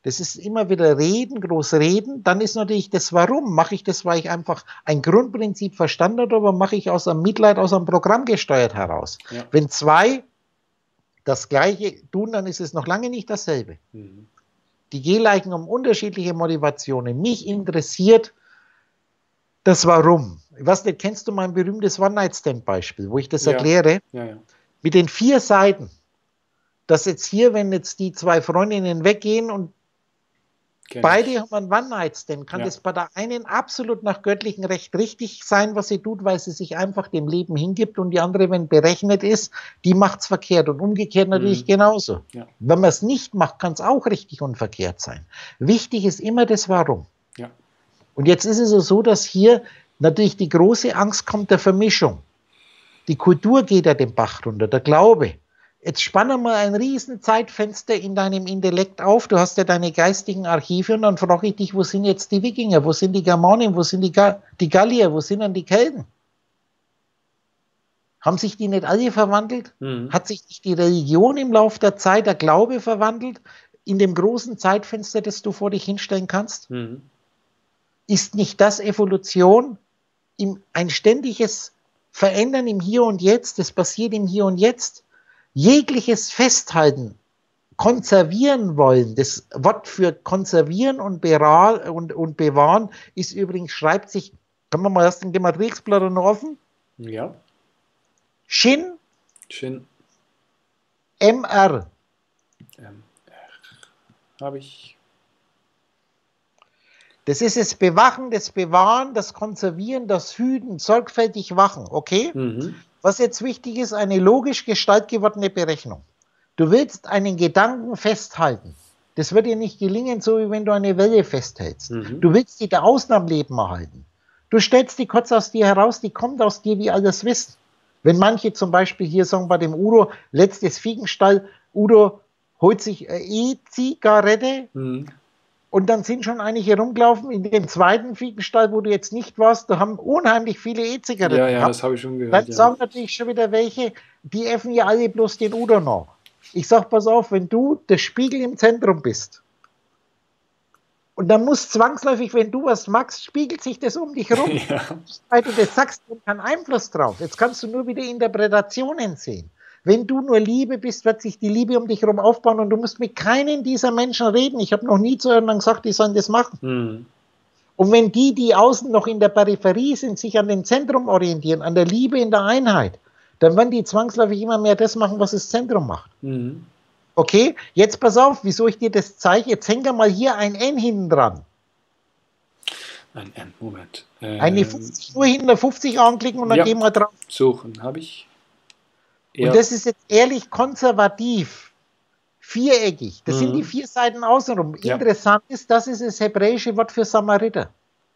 Das ist immer wieder reden, groß reden. Dann ist natürlich das Warum. Mache ich das, weil ich einfach ein Grundprinzip verstanden habe, oder mache ich aus einem Mitleid, aus einem Programm gesteuert heraus? Ja. Wenn zwei das Gleiche tun, dann ist es noch lange nicht dasselbe. Mhm. Die Gehleichen haben unterschiedliche Motivationen. Mich interessiert das Warum. Ich weiß nicht, kennst du mein berühmtes One-Night-Stand-Beispiel, wo ich das ja. erkläre? Ja, ja. Mit den vier Seiten. Dass jetzt hier, wenn jetzt die zwei Freundinnen weggehen und Kenn beide ich. haben einen One-Night-Stand, kann ja. das bei der einen absolut nach göttlichem Recht richtig sein, was sie tut, weil sie sich einfach dem Leben hingibt, und die andere, wenn berechnet ist, die macht es verkehrt, und umgekehrt natürlich mhm. genauso. Ja. Wenn man es nicht macht, kann es auch richtig und verkehrt sein. Wichtig ist immer das Warum. Ja. Und jetzt ist es so, dass hier natürlich die große Angst kommt der Vermischung. Die Kultur geht ja den Bach runter, der Glaube. Jetzt spanne mal ein riesen Zeitfenster in deinem Intellekt auf. Du hast ja deine geistigen Archive, und dann frage ich dich, wo sind jetzt die Wikinger? Wo sind die Germanen? Wo sind die, Ga die Gallier? Wo sind dann die Kelten? Haben sich die nicht alle verwandelt? Mhm. Hat sich nicht die Religion im Laufe der Zeit, der Glaube verwandelt? In dem großen Zeitfenster, das du vor dich hinstellen kannst? Mhm. Ist nicht das Evolution? Im, ein ständiges Verändern im Hier und Jetzt, das passiert im Hier und Jetzt. Jegliches Festhalten, konservieren wollen, das Wort für konservieren und, und, und bewahren ist übrigens, schreibt sich, können wir mal erst den Gematrixblatt noch offen? Ja. Shin. Shin. M R. Ähm, Habe ich. Das ist das Bewachen, das Bewahren, das Konservieren, das Hüten, sorgfältig wachen, okay? Mhm. Was jetzt wichtig ist, eine logisch gestaltgewordene Berechnung. Du willst einen Gedanken festhalten. Das wird dir nicht gelingen, so wie wenn du eine Welle festhältst. Mhm. Du willst die da außen am Leben erhalten. Du stellst die kurz aus dir heraus, die kommt aus dir wie all das Wissen. Wenn manche zum Beispiel hier sagen, bei dem Udo, letztes Fiegenstall, Udo holt sich eine E-Zigarette, mhm. und dann sind schon einige rumgelaufen. In dem zweiten Fiegenstall, wo du jetzt nicht warst, da haben unheimlich viele E-Zigaretten. Ja, ja, gehabt. Das habe ich schon gehört. Dann ja. sagen natürlich schon wieder welche, die effen ja alle bloß den Udo noch. Ich sag, pass auf, wenn du der Spiegel im Zentrum bist, und dann muss zwangsläufig, wenn du was magst, spiegelt sich das um dich rum. Ja. Weil du das sagst, du hast keinen Einfluss drauf. Jetzt kannst du nur wieder Interpretationen sehen. Wenn du nur Liebe bist, wird sich die Liebe um dich herum aufbauen, und du musst mit keinem dieser Menschen reden. Ich habe noch nie zu jemandem gesagt, die sollen das machen. Mhm. Und wenn die, die außen noch in der Peripherie sind, sich an dem Zentrum orientieren, an der Liebe in der Einheit, dann werden die zwangsläufig immer mehr das machen, was das Zentrum macht. Mhm. Okay, jetzt pass auf, wieso ich dir das zeige. Jetzt hängen wir mal hier ein N hinten dran. Ein N, Moment. Ähm, Eine fünfzig, nur hinten der fünfzig anklicken und dann ja, gehen wir drauf. Suchen, habe ich. Ja. Und das ist jetzt ehrlich konservativ, viereckig. Das mhm. sind die vier Seiten außenrum. Ja. Interessant ist, das ist das hebräische Wort für Samariter.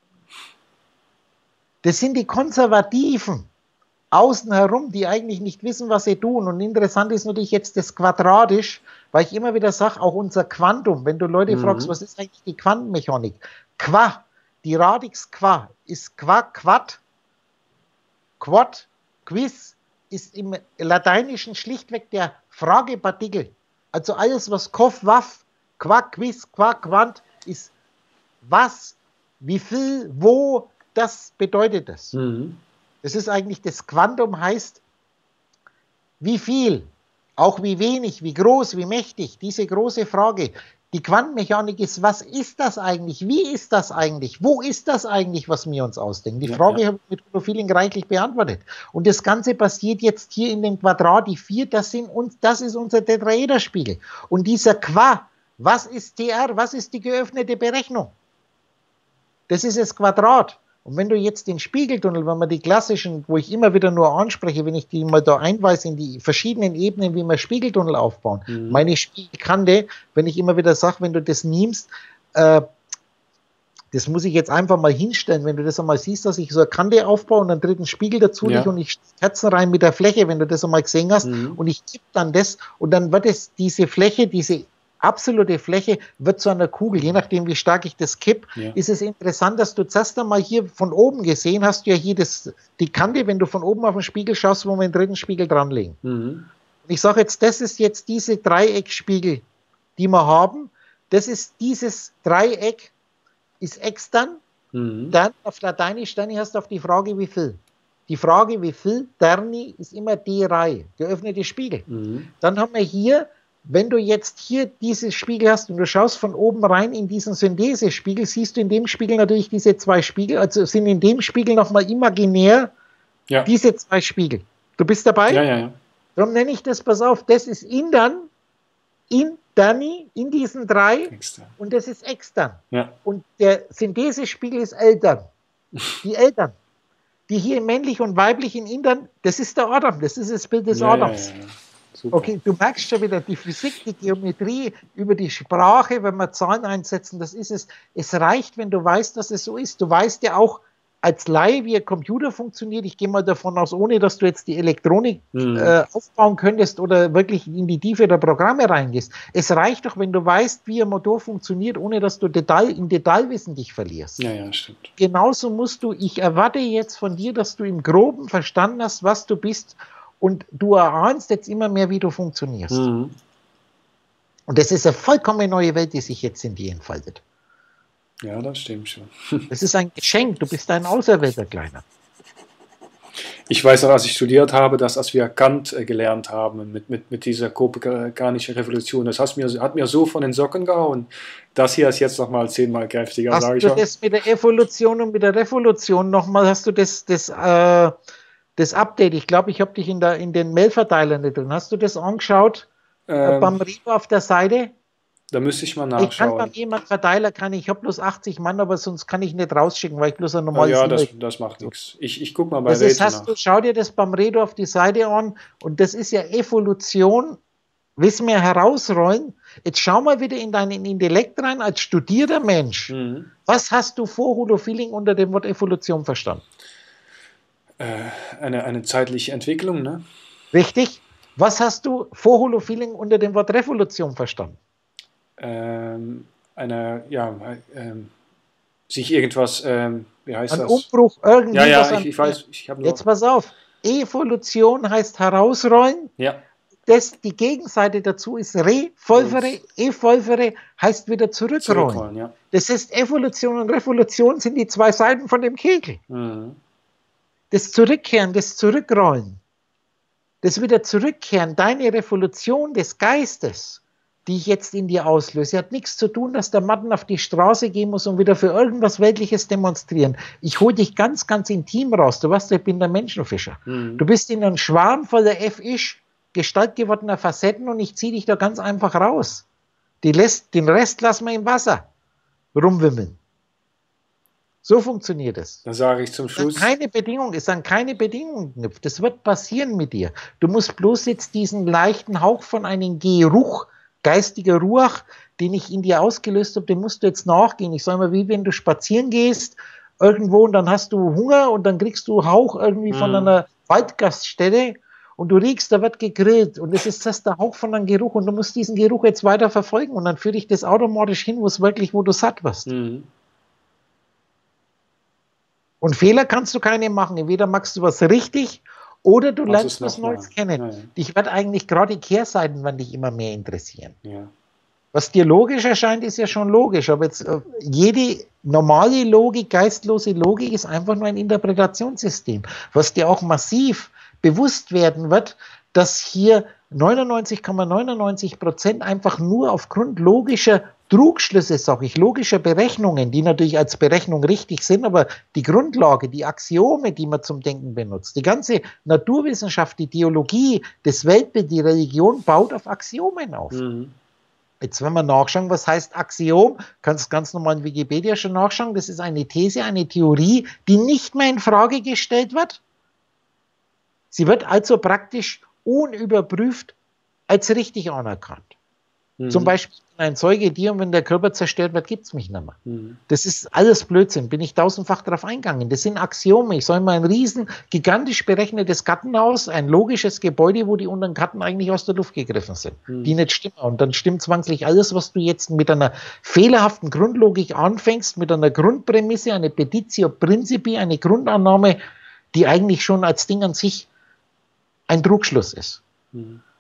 Das sind die Konservativen außen herum, die eigentlich nicht wissen, was sie tun. Und interessant ist natürlich jetzt das Quadratisch, weil ich immer wieder sage, auch unser Quantum, wenn du Leute mhm. fragst, was ist eigentlich die Quantenmechanik? Qua, die Radix Qua, ist Qua, Quad, Quad, Quiz, ist im Lateinischen schlichtweg der Fragepartikel. Also alles, was Koff, Waff, Quack, Quiz, Quack, Quant, ist was, wie viel, wo, das bedeutet das. Mhm. Das ist eigentlich, das Quantum heißt, wie viel, auch wie wenig, wie groß, wie mächtig, diese große Frage. Die Quantenmechanik ist, was ist das eigentlich? Wie ist das eigentlich? Wo ist das eigentlich, was wir uns ausdenken? Die ja, Frage ja. habe ich mit Udo Vieling reichlich beantwortet. Und das Ganze passiert jetzt hier in dem Quadrat, die vier, das, sind uns, das ist unser Tetraederspiegel. Und dieser Qua, was ist T R? Was ist die geöffnete Berechnung? Das ist das Quadrat. Und wenn du jetzt den Spiegeltunnel, wenn man die klassischen, wo ich immer wieder nur anspreche, wenn ich die mal da einweise in die verschiedenen Ebenen, wie man Spiegeltunnel aufbauen, mhm. meine Spiegelkante, wenn ich immer wieder sage, wenn du das nimmst, äh, das muss ich jetzt einfach mal hinstellen, wenn du das einmal siehst, dass ich so eine Kante aufbaue und einen dritten Spiegel dazu ja. lege und ich Kerzen rein mit der Fläche, wenn du das einmal gesehen hast, mhm. und ich tippe dann das und dann wird es diese Fläche, diese absolute Fläche wird zu einer Kugel, je nachdem wie stark ich das kipp, ja. ist es interessant, dass du zuerst einmal hier von oben gesehen hast, du ja hier das, die Kante, wenn du von oben auf den Spiegel schaust, wo wir den dritten Spiegel dranlegen. Mhm. Ich sage jetzt, das ist jetzt diese Dreieckspiegel, die wir haben, das ist dieses Dreieck, ist extern. Mhm. Dann auf Lateinisch, dann hast du auf die Frage, wie viel. Die Frage, wie viel, Terni, ist immer die Reihe, geöffnete Spiegel. Mhm. Dann haben wir hier, wenn du jetzt hier dieses Spiegel hast und du schaust von oben rein in diesen Synthesespiegel, siehst du in dem Spiegel natürlich diese zwei Spiegel, also sind in dem Spiegel nochmal imaginär ja. diese zwei Spiegel. Du bist dabei? Ja, ja, ja. Darum nenne ich das, pass auf, das ist intern, interni, in diesen drei, extern. Und das ist extern. Ja. Und der Synthesespiegel ist Eltern. Die Eltern, die hier männlich und weiblich in intern, das ist der Adam, das ist das Bild des ja, Adams. Ja, ja, ja. Super. Okay, du merkst schon wieder, die Physik, die Geometrie, über die Sprache, wenn wir Zahlen einsetzen, das ist es. Es reicht, wenn du weißt, dass es so ist. Du weißt ja auch als Laie, wie ein Computer funktioniert. Ich gehe mal davon aus, ohne dass du jetzt die Elektronik mhm. äh, aufbauen könntest oder wirklich in die Tiefe der Programme reingehst. Es reicht doch, wenn du weißt, wie ein Motor funktioniert, ohne dass du Detail, in Detailwissen dich verlierst. Ja, ja, stimmt. Genauso musst du, ich erwarte jetzt von dir, dass du im Groben verstanden hast, was du bist. Und du erahnst jetzt immer mehr, wie du funktionierst. Mhm. Und das ist eine vollkommen neue Welt, die sich jetzt in dir entfaltet. Ja, das stimmt schon. Das ist ein Geschenk. Du bist ein Auserwählter, Kleiner. Ich weiß noch, als ich studiert habe, dass als wir Kant äh, gelernt haben mit, mit, mit dieser kopernikanischen Revolution, das hat mir, hat mir so von den Socken gehauen. Das hier ist jetzt nochmal zehnmal kräftiger, sage ich schon. Hast du das mit der Evolution und mit der Revolution nochmal, hast du das... das äh, Das Update, ich glaube, ich habe dich in, der, in den Mailverteilern drin. Hast du das angeschaut? Ähm, beim Repo auf der Seite? Da müsste ich mal nachschauen. Ich kann beim jemand Verteiler, kann ich, ich habe bloß achtzig Mann, aber sonst kann ich nicht rausschicken, weil ich bloß ein normales Ja, das, das macht nichts. Ich, ich gucke mal bei das ist, hast du, schau dir das beim Redo auf die Seite an und das ist ja Evolution, wissen wir herausrollen. Jetzt schau mal wieder in deinen Intellekt rein, als studierter Mensch. Mhm. Was hast du vor Holo-Feeling unter dem Wort Evolution verstanden? Eine, eine zeitliche Entwicklung, ne? Richtig. Was hast du vor Holo-Feeling unter dem Wort Revolution verstanden? Ähm, eine, ja, ähm, sich irgendwas, ähm, wie heißt ein das? Ein Umbruch, irgendwie. Ja, ja, ich, ich weiß. Ich hab nur Jetzt pass auf. Evolution heißt herausrollen. Ja. Das, die Gegenseite dazu ist Revolvere. Evolvere heißt wieder zurückrollen. zurückrollen ja. Das heißt, Evolution und Revolution sind die zwei Seiten von dem Kegel. Mhm. Das Zurückkehren, das Zurückrollen, das wieder Zurückkehren, deine Revolution des Geistes, die ich jetzt in dir auslöse, hat nichts zu tun, dass der Matten auf die Straße gehen muss und wieder für irgendwas Weltliches demonstrieren. Ich hole dich ganz, ganz intim raus. Du weißt, ich bin der Menschenfischer. Mhm. Du bist in einem Schwarm voller F-Isch, gestaltgewordener Facetten und ich ziehe dich da ganz einfach raus. Die lässt, den Rest lassen wir im Wasser rumwimmeln. So funktioniert es. Dann sage ich zum Schluss. Keine Bedingung, es sind keine Bedingungen geknüpft. Das wird passieren mit dir. Du musst bloß jetzt diesen leichten Hauch von einem Geruch, geistiger Ruach, den ich in dir ausgelöst habe, den musst du jetzt nachgehen. Ich sage mal, wie wenn du spazieren gehst irgendwo und dann hast du Hunger und dann kriegst du Hauch irgendwie von mhm. einer Waldgaststätte und du riechst, da wird gegrillt und das ist das der Hauch von einem Geruch und du musst diesen Geruch jetzt weiter verfolgen und dann führe ich das automatisch hin, wo es wirklich, wo du satt wirst. Mhm. Und Fehler kannst du keine machen. Entweder machst du was richtig oder du lernst was Neues kennen. Ja, ja. Dich wird eigentlich gerade die Kehrseiten, wenn dich immer mehr interessieren. Ja. Was dir logisch erscheint, ist ja schon logisch. Aber jetzt äh, jede normale Logik, geistlose Logik ist einfach nur ein Interpretationssystem. Was dir auch massiv bewusst werden wird, dass hier neunundneunzig Komma neunundneunzig Prozent einfach nur aufgrund logischer Trugschlüsse, sage ich, logischer Berechnungen, die natürlich als Berechnung richtig sind, aber die Grundlage, die Axiome, die man zum Denken benutzt, die ganze Naturwissenschaft, die Theologie, das Weltbild, die Religion baut auf Axiomen auf. Mhm. Jetzt, wenn wir nachschauen, was heißt Axiom, kannst du ganz normal in Wikipedia schon nachschauen, das ist eine These, eine Theorie, die nicht mehr in Frage gestellt wird. Sie wird also praktisch unüberprüft als richtig anerkannt. Mhm. Zum Beispiel ein Zeuge dir und wenn der Körper zerstört wird, gibt es mich nicht mehr. Mhm. Das ist alles Blödsinn, bin ich tausendfach darauf eingegangen. Das sind Axiome. Ich sage mal, ein riesen, gigantisch berechnetes Kartenhaus, ein logisches Gebäude, wo die unteren Karten eigentlich aus der Luft gegriffen sind, mhm. die nicht stimmen. Und dann stimmt zwangsläufig alles, was du jetzt mit einer fehlerhaften Grundlogik anfängst, mit einer Grundprämisse, eine Petitio Principi, eine Grundannahme, die eigentlich schon als Ding an sich ein Trugschluss ist. Mhm.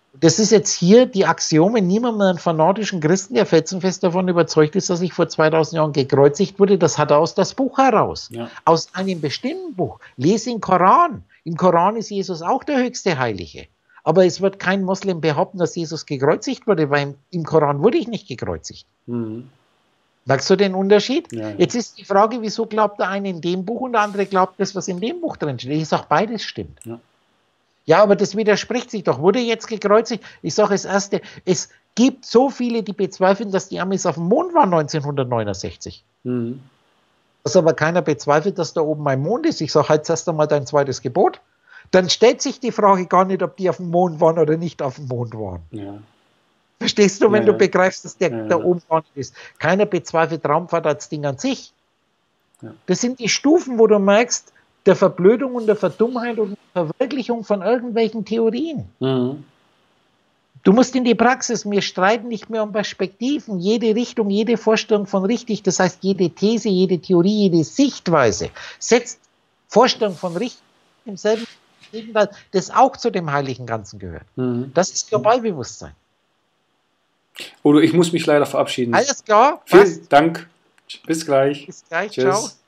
Das ist jetzt hier die Axiome, niemand mehr einen fanatischen Christen, der felsenfest davon überzeugt ist, dass ich vor zweitausend Jahren gekreuzigt wurde, das hat er aus das Buch heraus. Ja. Aus einem bestimmten Buch. Lese den Koran. Im Koran ist Jesus auch der höchste Heilige. Aber es wird kein Moslem behaupten, dass Jesus gekreuzigt wurde, weil im Koran wurde ich nicht gekreuzigt. Mhm. Merkst du den Unterschied? Ja, ja. Jetzt ist die Frage, wieso glaubt der eine in dem Buch und der andere glaubt das, was in dem Buch drin steht. Ich sage, beides stimmt. Ja. Ja, aber das widerspricht sich doch. Wurde jetzt gekreuzigt? Ich sage das Erste, es gibt so viele, die bezweifeln, dass die Amis auf dem Mond waren neunzehnhundertneunundsechzig. Mhm. Dass aber keiner bezweifelt, dass da oben ein Mond ist. Ich sage, halt erst einmal dein zweites Gebot. Dann stellt sich die Frage gar nicht, ob die auf dem Mond waren oder nicht auf dem Mond waren. Ja. Verstehst du, wenn ja, du begreifst, dass der ja, da oben gar nicht ist? Keiner bezweifelt Raumfahrt als Ding an sich. Ja. Das sind die Stufen, wo du merkst, der Verblödung und der Verdummheit und der Verwirklichung von irgendwelchen Theorien. Mhm. Du musst in die Praxis, wir streiten nicht mehr um Perspektiven, jede Richtung, jede Vorstellung von richtig, das heißt jede These, jede Theorie, jede Sichtweise setzt Vorstellung von richtig im selben Gegenteil, das auch zu dem heiligen Ganzen gehört. Mhm. Das ist Globalbewusstsein. Udo, ich muss mich leider verabschieden. Alles klar. Vielen passt. Dank. Bis gleich. Bis gleich. Tschüss. Ciao.